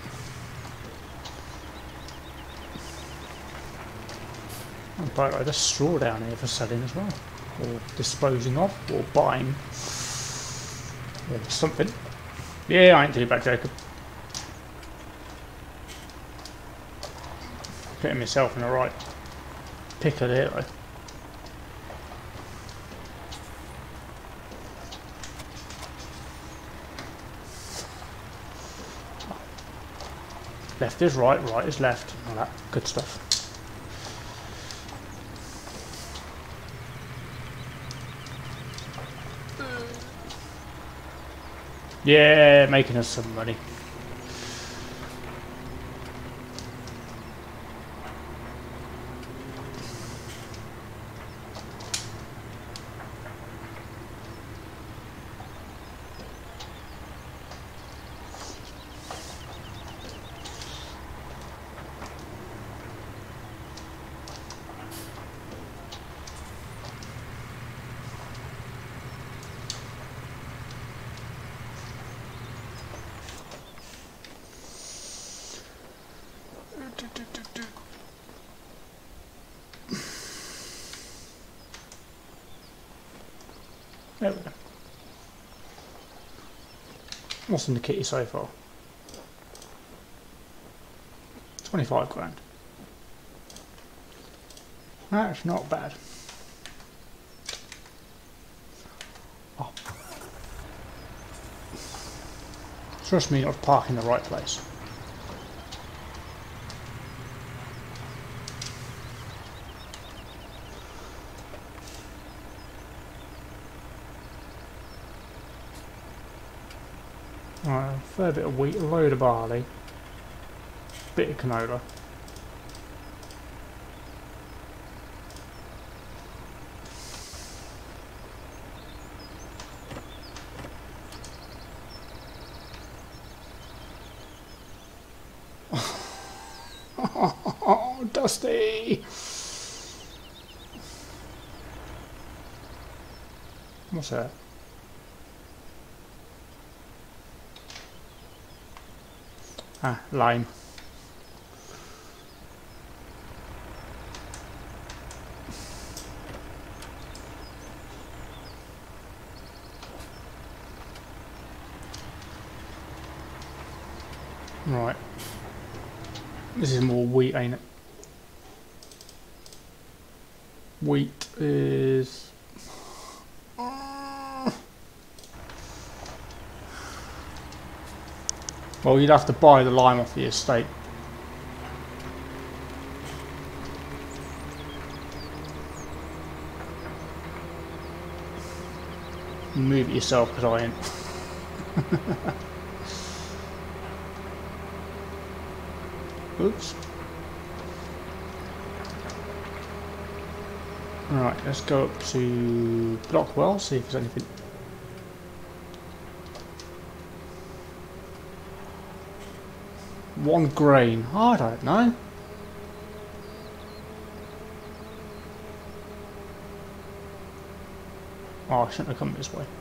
But there's straw down here for selling as well, or disposing of, or buying, or something. Yeah, I ain't too bad, Jacob. Putting myself in the right pickle here, though. Left is right, right is left, all that good stuff. Yeah, making us some money. There we go. What's in the kitty so far? 25 grand. That's not bad. Oh. Trust me, not parking in the right place. Right, a fair bit of wheat, a load of barley, bit of canola. Oh, Dusty! What's that? Ah, lime. Right. This is more wheat, ain't it? Wheat is... Well, you'd have to buy the lime off the estate. Move it yourself, because I ain't. Oops. Right, let's go up to Blockwell, see if there's anything. One grain. I don't know. Oh, I shouldn't have come this way.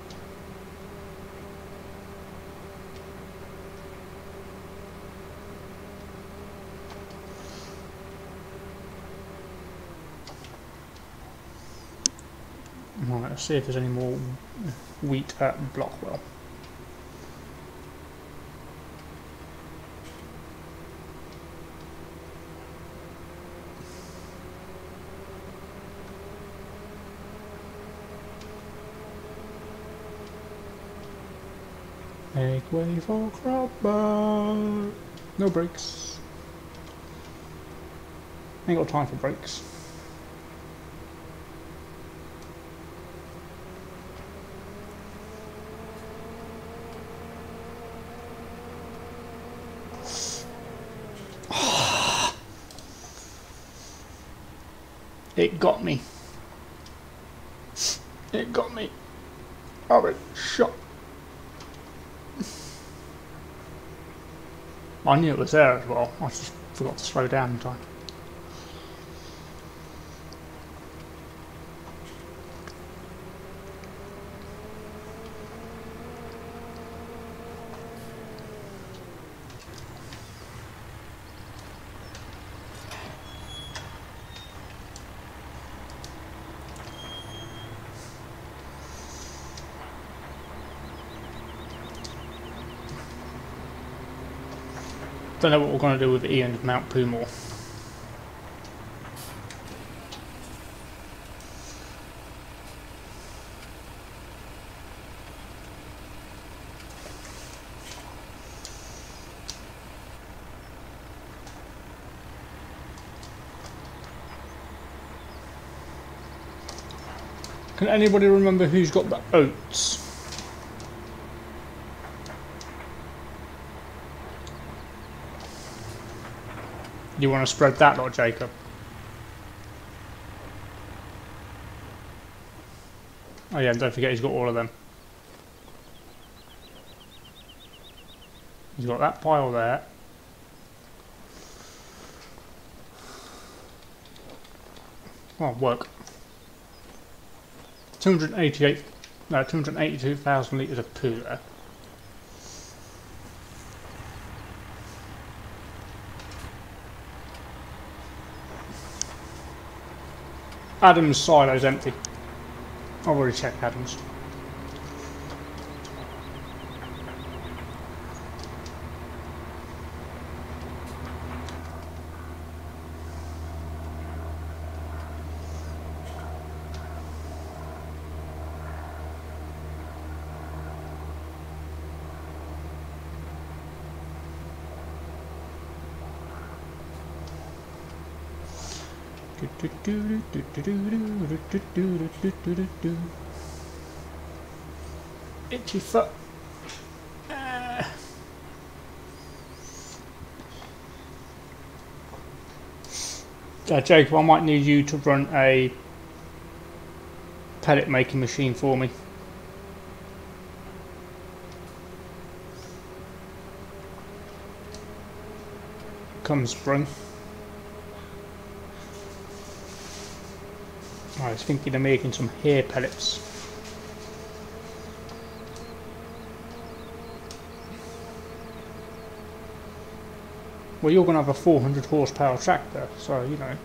Right, let's see if there's any more wheat at Blockwell. Make way for Crabber. No brakes. Ain't got time for brakes. It got me. It got me. Oh, it shot. I knew it was there as well. I just forgot to slow down in time. Don't know what we're going to do with Ian of Mount Poomore. Can anybody remember who's got the oats? You want to spread that lot, Jacob? Oh yeah, don't forget he's got all of them. He's got that pile there. Oh, work. 282,000 litres of poo there. Adam's silo's empty. I've already checked Adam's. Itchy foot. Jacob, I might need you to run a pellet making machine for me. Come spring. I was thinking of making some hair pellets. Well, you're going to have a 400 horsepower tractor, so you know.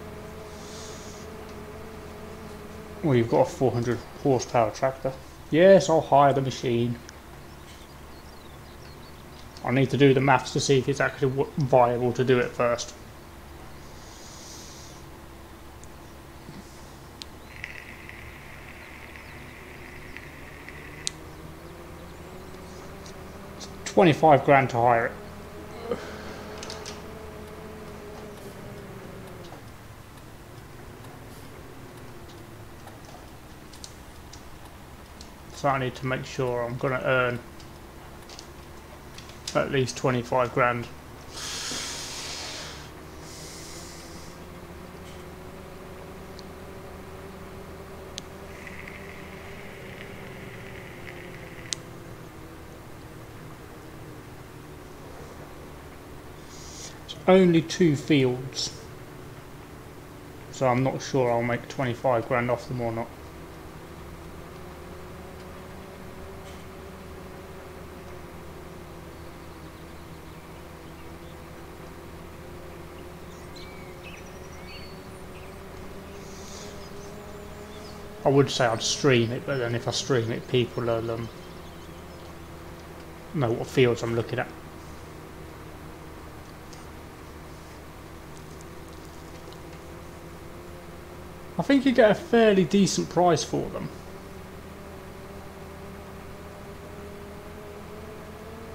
Well, you've got a 400 horsepower tractor. Yes, I'll hire the machine. I need to do the maths to see if it's actually viable to do it first. It's 25 grand to hire it. So I need to make sure I'm going to earn at least 25 grand. It's only 2 fields, so I'm not sure I'll make 25 grand off them or not. I would say I'd stream it, but then if I stream it, people will know what fields I'm looking at. I think you get a fairly decent price for them.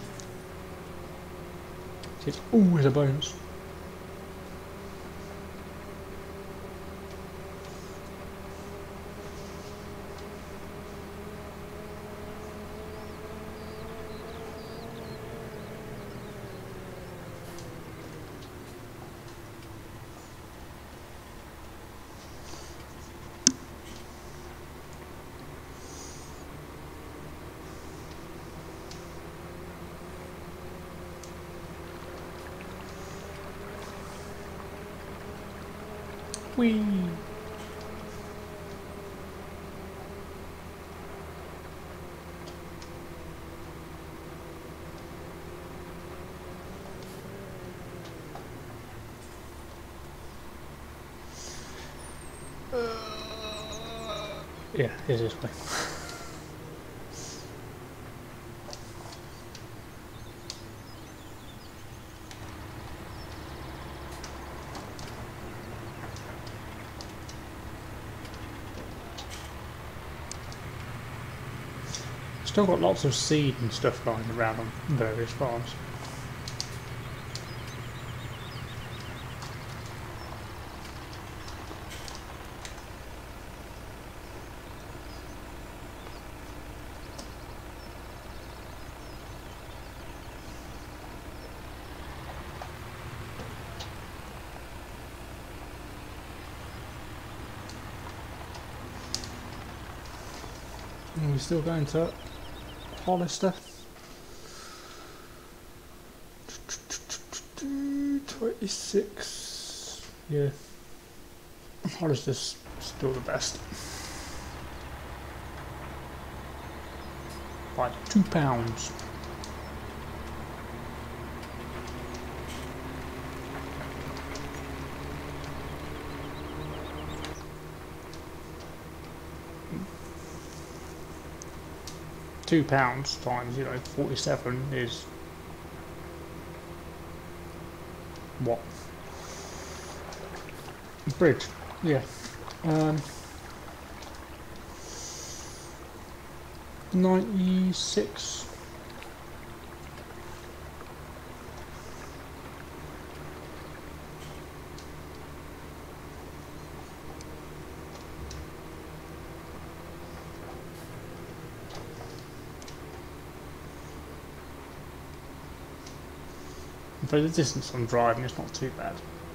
It's always a bonus. Whee! Yeah, it is this way. Still got lots of seed and stuff lying around on various farms. And we're still going to Hollister. 26. Yeah. Hollister's still the best. By £2. £2 times, 47 is what? Bridge, yeah. 96. For the distance I'm driving, it's not too bad.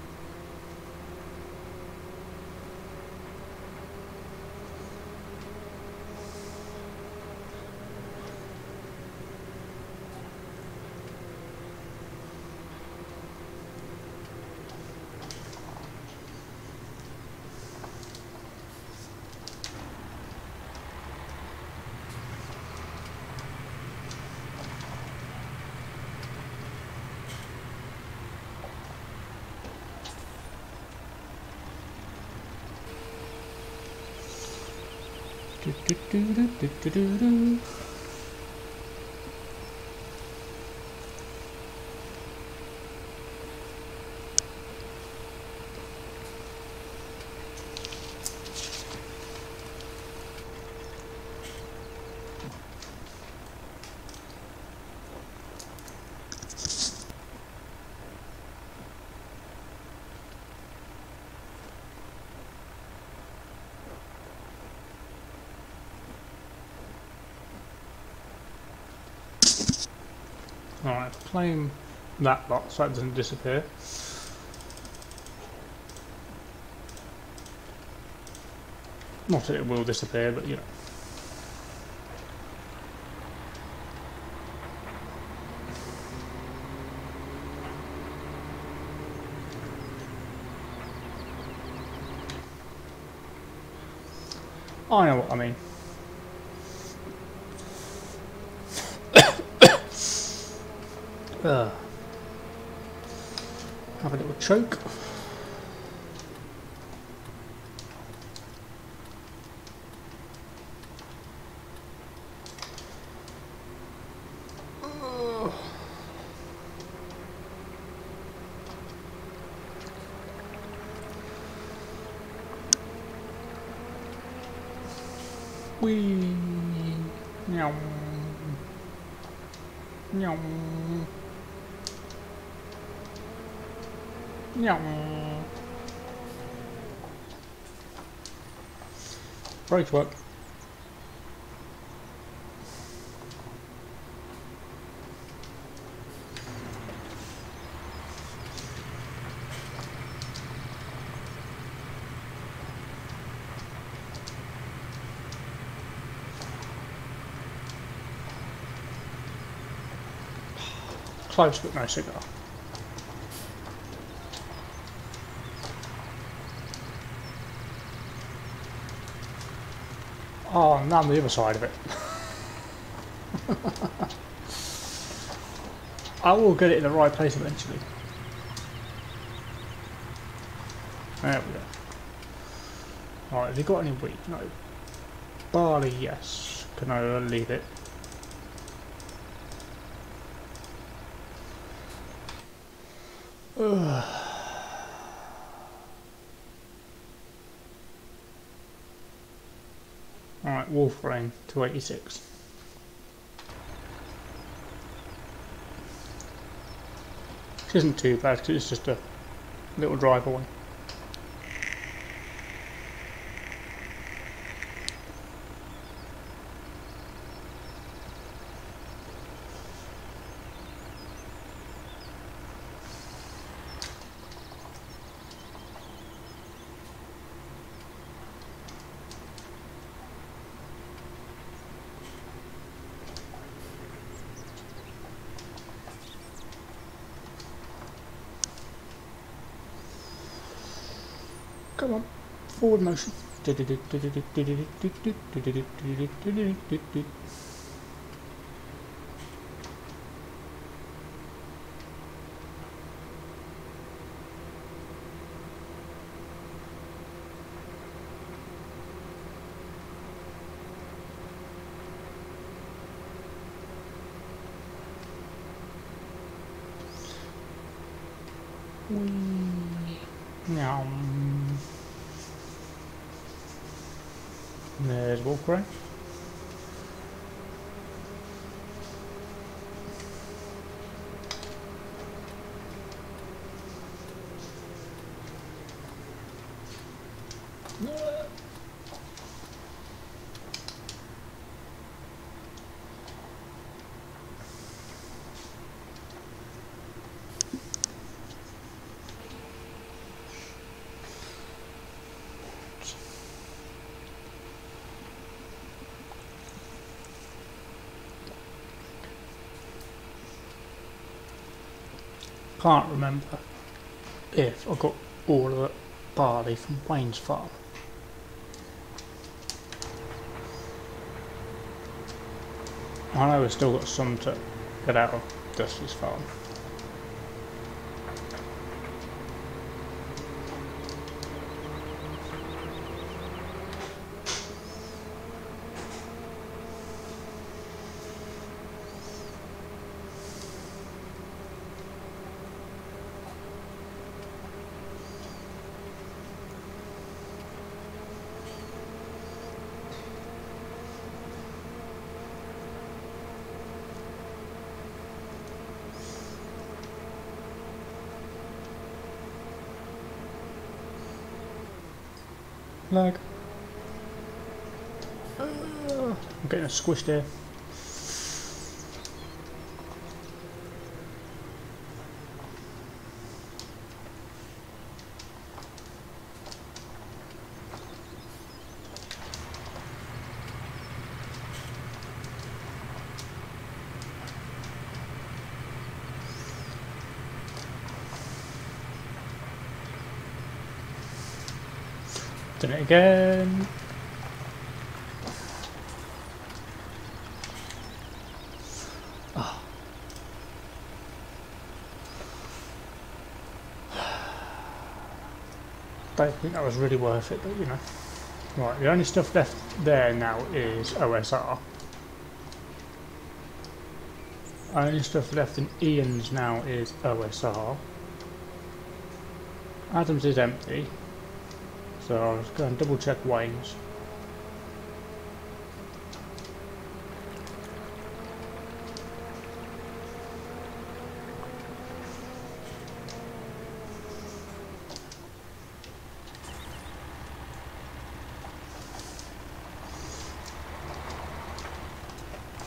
Alright, claim that lot so that doesn't disappear. Not that it will disappear, but I know what I mean. Have a little choke. Wee. Meow. Meow. Yeah. Brakes work. Close but no cigar. Oh, now I'm the other side of it. I will get it in the right place eventually. There we go. Alright, have you got any wheat? No. Barley, yes. Can I leave it? Alright, wolf rain, 286. Which isn't too bad because it's just a little drive away. Come on, forward motion. Now, there's wolf rain. Can't remember if I got all of the barley from Wayne's farm. I know we've still got some to get out of Dusty's farm. Lag. I'm getting squished here. Done it again. Oh. Don't think that was really worth it, but you know. Right, the only stuff left there now is OSR. Only stuff left in Ian's now is OSR. Adam's is empty. So I'll just go and double check Wayne's.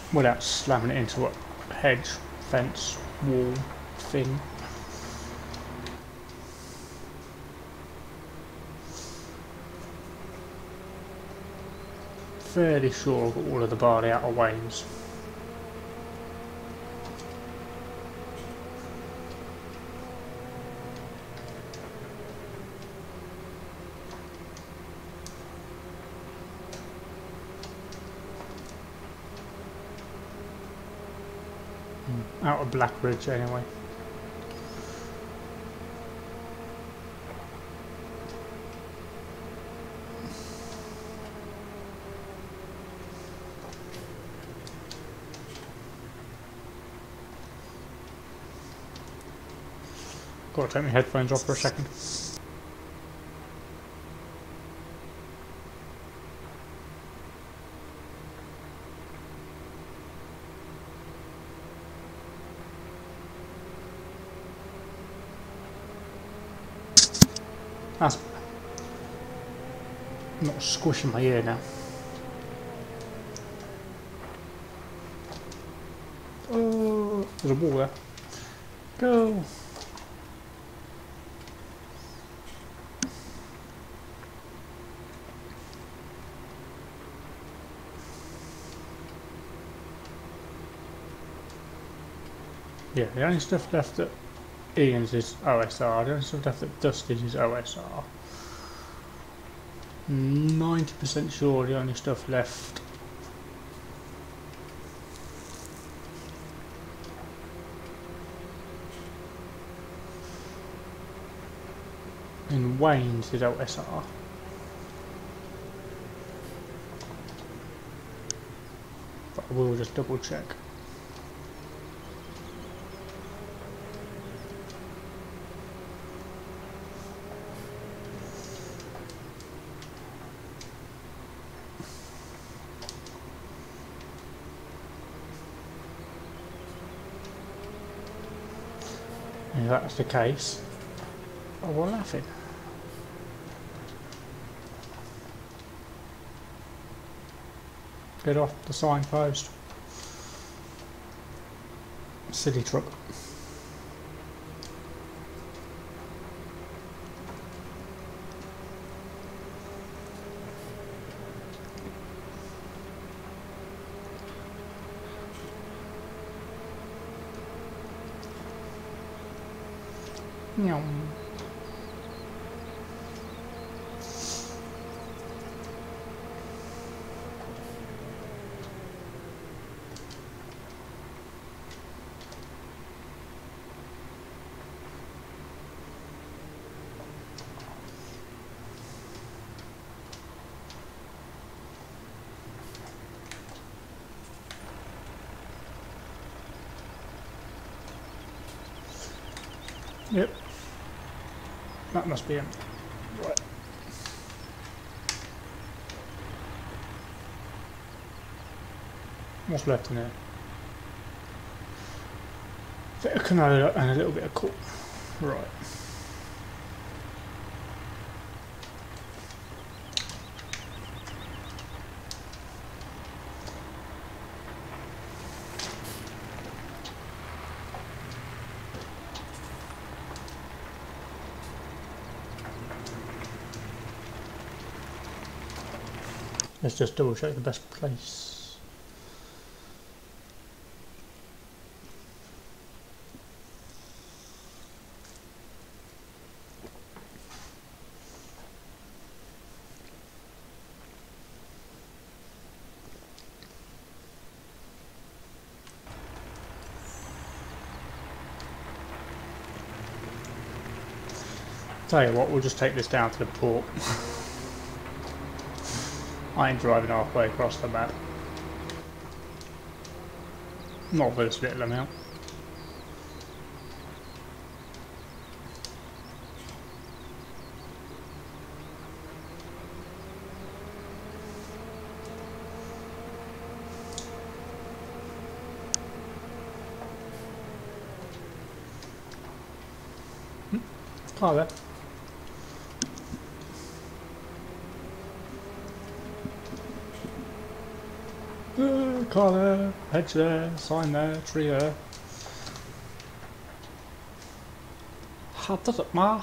without slamming it into a hedge, fence, wall thing. Fairly sure I've got all of the barley out of wains. Out of Blackridge anyway. Gotta take my headphones off for a second. That's not squishing my ear now. Oh, there's a wall there. Go! Yeah, the only stuff left at Ian's is OSR, the only stuff left at Dusty's is OSR. 90% sure the only stuff left in Wayne's is OSR. But I will just double check. If that's the case, I will laugh it. Get off the signpost. City truck. Meow. Yep. That must be empty. Right. What's left in there? A bit of canola and a little bit of corn. Right. Let's just double check the best place. Tell you what, we'll just take this down to the port. I ain't driving halfway across the map. Not for this little amount. Car there. Car there, hedge there, sign there, tree there. How does it matter?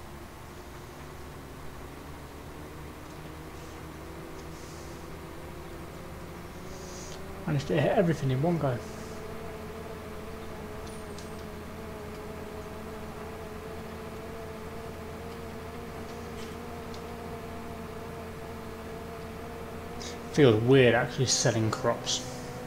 Managed to hit everything in one go. Feels weird actually selling crops.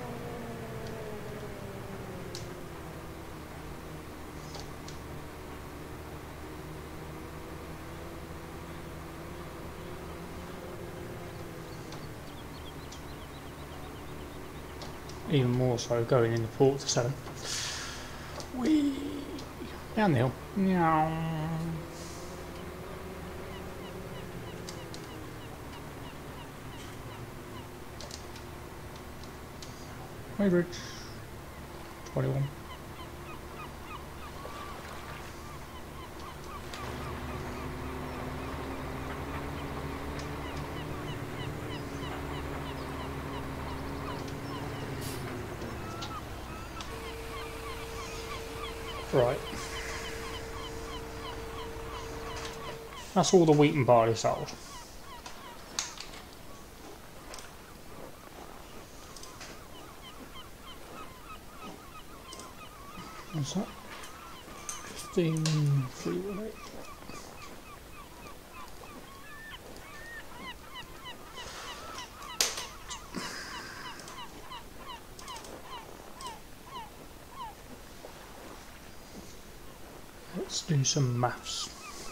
Even more so going in the port to sell them. Whee! Down the hill. Meow. Hey Rich. 21. Right. That's all the wheat and barley sold. What's that? 15,318. Let's do some maths.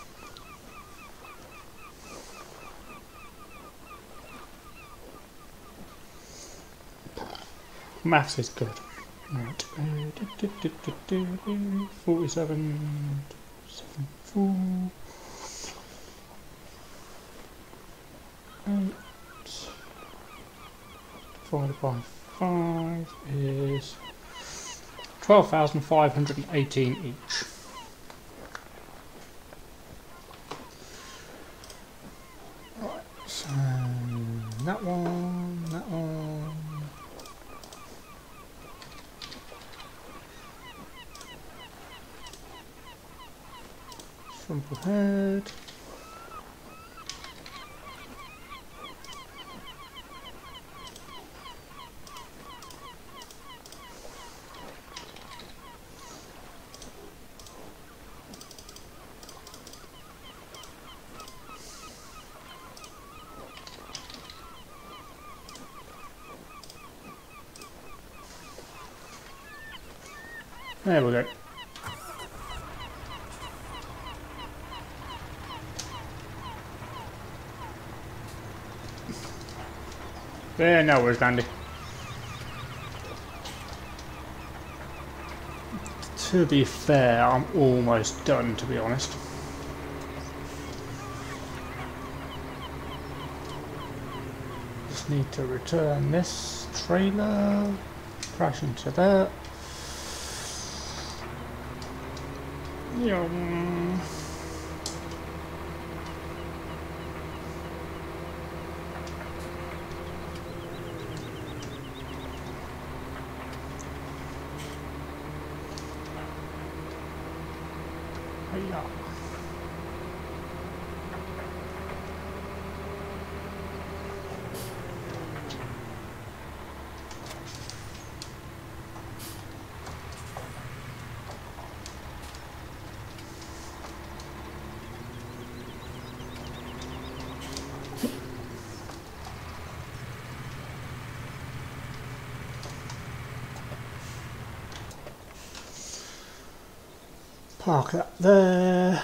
Maths is good. Right. 47, 74, 8 divided by 5 is 12,518 each. Right, so that one, that one. Front head. There we go. There, now where's Dandy? To be fair, I'm almost done, to be honest. Just need to return this trailer, crash into that. Yum. Yeah. Park that there.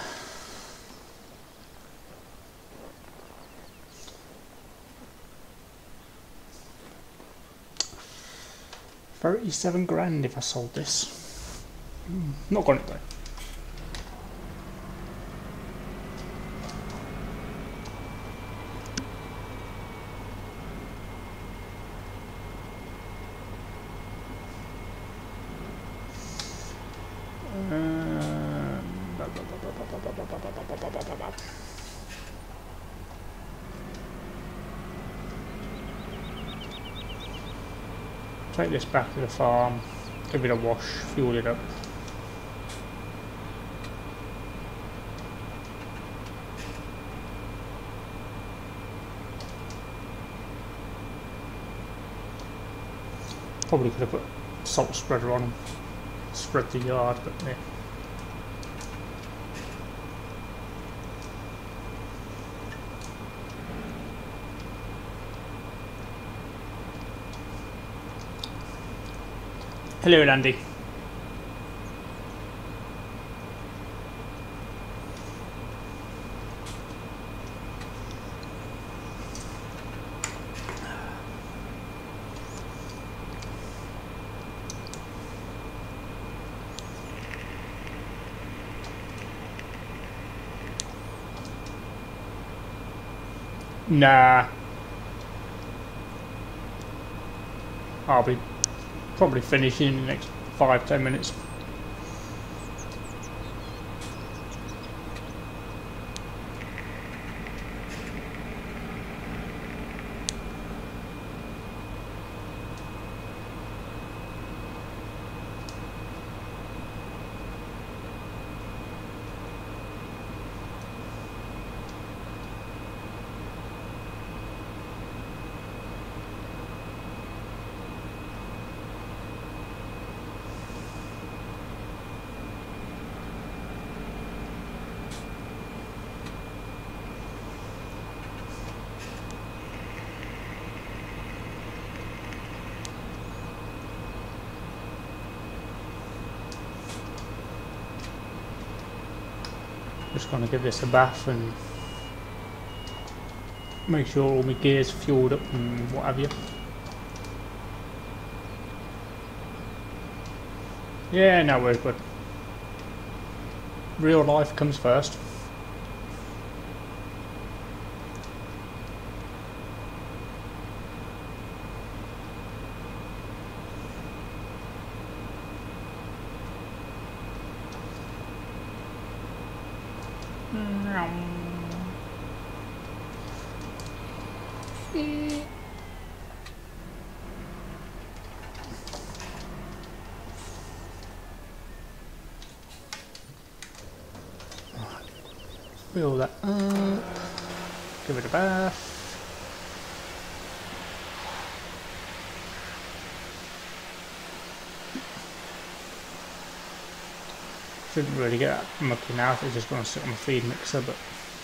$37,000 if I sold this. Not got it though. Take this back to the farm, give it a wash, fuel it up. Probably could have put salt spreader on and spread the yard, but yeah. Hello, Andy. Nah. I'll be probably finishing in the next 5-10 minutes. Just going to give this a bath and make sure all my gear's fueled up and what have you. Yeah, no worries, but real life comes first. Fill that up, give it a bath. Shouldn't really get that mucky now if it's just going to sit on the feed mixer, but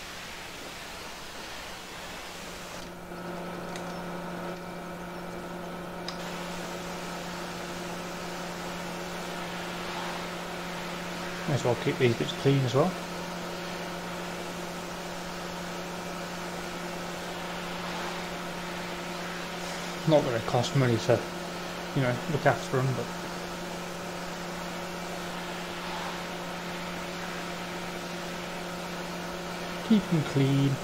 may as well keep these bits clean as well. Not that it costs money to, you know, look after them, but keep them clean.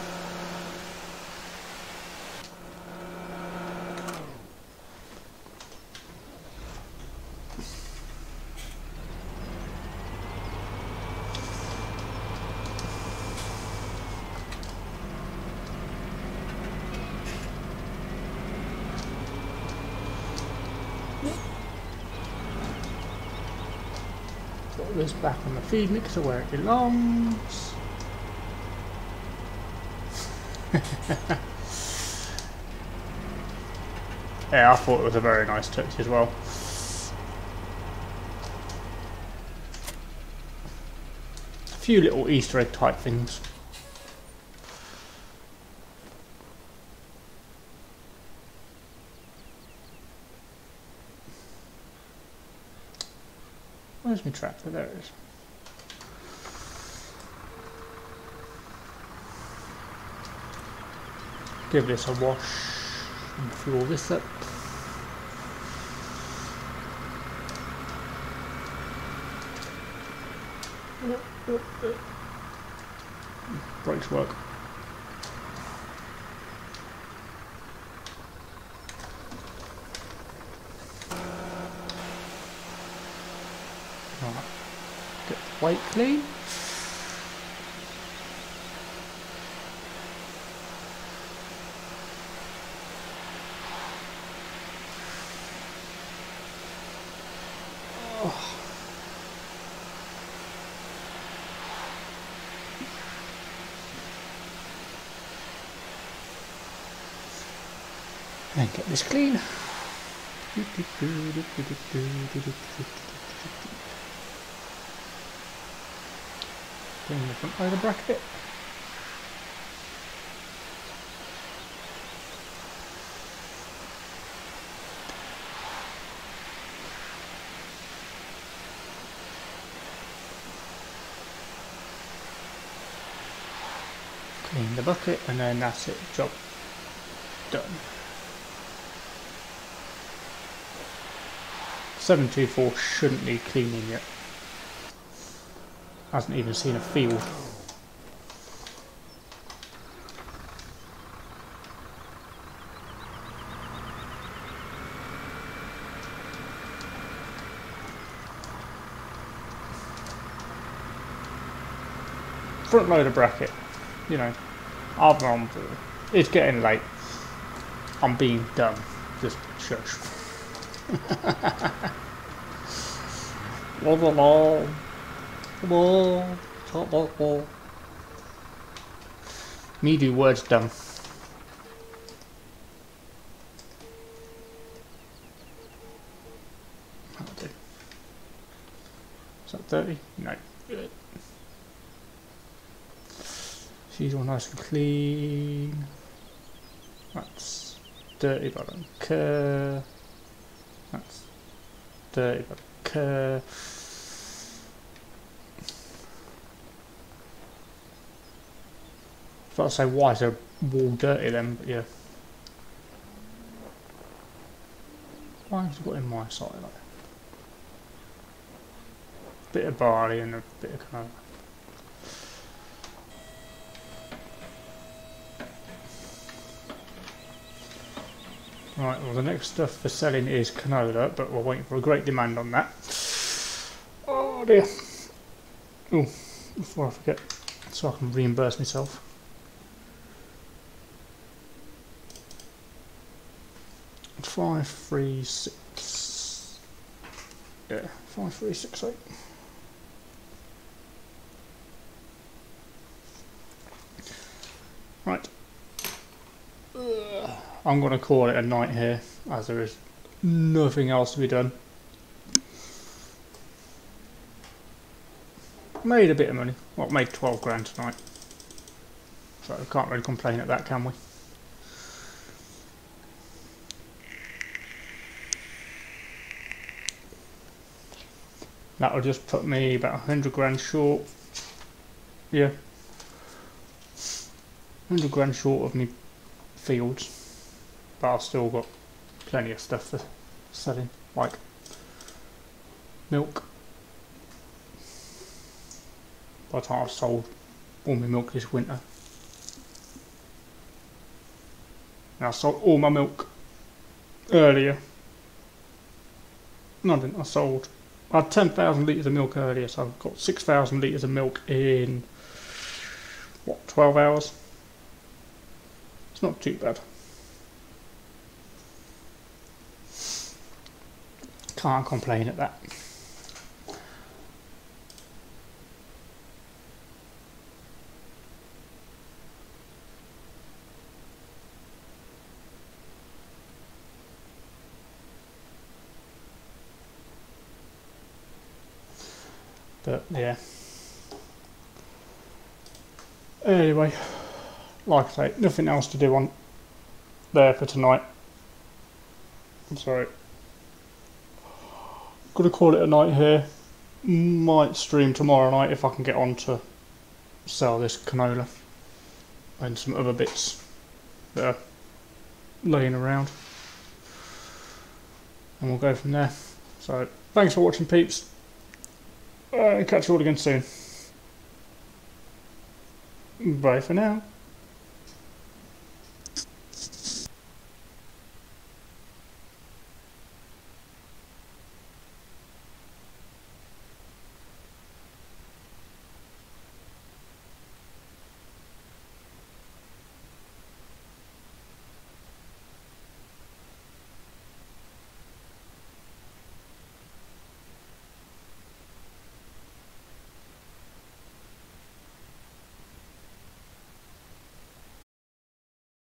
Put this back on the feed mixer where it belongs. Yeah, I thought it was a very nice touch as well. A few little Easter egg type things. Where's my tractor? There it is. Give this a wash and fuel this up. Brakes work. Right. Get the weight clean. And get this clean. Clean the front loader bracket. Clean the bucket, and then that's it, job done. 724 shouldn't need cleaning yet. Hasn't even seen a field. Front loader bracket, you know, it's getting late. I'm being dumb. Just shush. Me do words dumb. That'll do. Is that 30? No. Good. She's all nice and clean. That's dirty, but I don't care. That's dirty, but I don't care. I was about to say, why is their wall dirty then? But yeah. Why has it got in my side like that? Bit of barley and a bit of canola. Right, well the next stuff for selling is canola, but we're waiting for a great demand on that. Oh dear. Oh, before I forget, so I can reimburse myself. $536. Yeah, 5368. Right. I'm going to call it a night here, as there is nothing else to be done. Made a bit of money. Well, made 12 grand tonight. So I can't really complain at that, can we? That'll just put me about 100 grand short. Yeah. 100 grand short of me fields. But I've still got plenty of stuff for selling, like milk. By the time I've sold all my milk this winter. And I sold all my milk earlier. No, I didn't. I had 10,000 litres of milk earlier, so I've got 6,000 litres of milk in, what, 12 hours? It's not too bad. Can't complain at that. But yeah. Anyway, like I say, nothing else to do on there for tonight. I'm sorry. Gonna call it a night here. Might stream tomorrow night if I can get on to sell this canola and some other bits that are laying around, and we'll go from there. So thanks for watching, peeps. Catch you all again soon. Bye for now.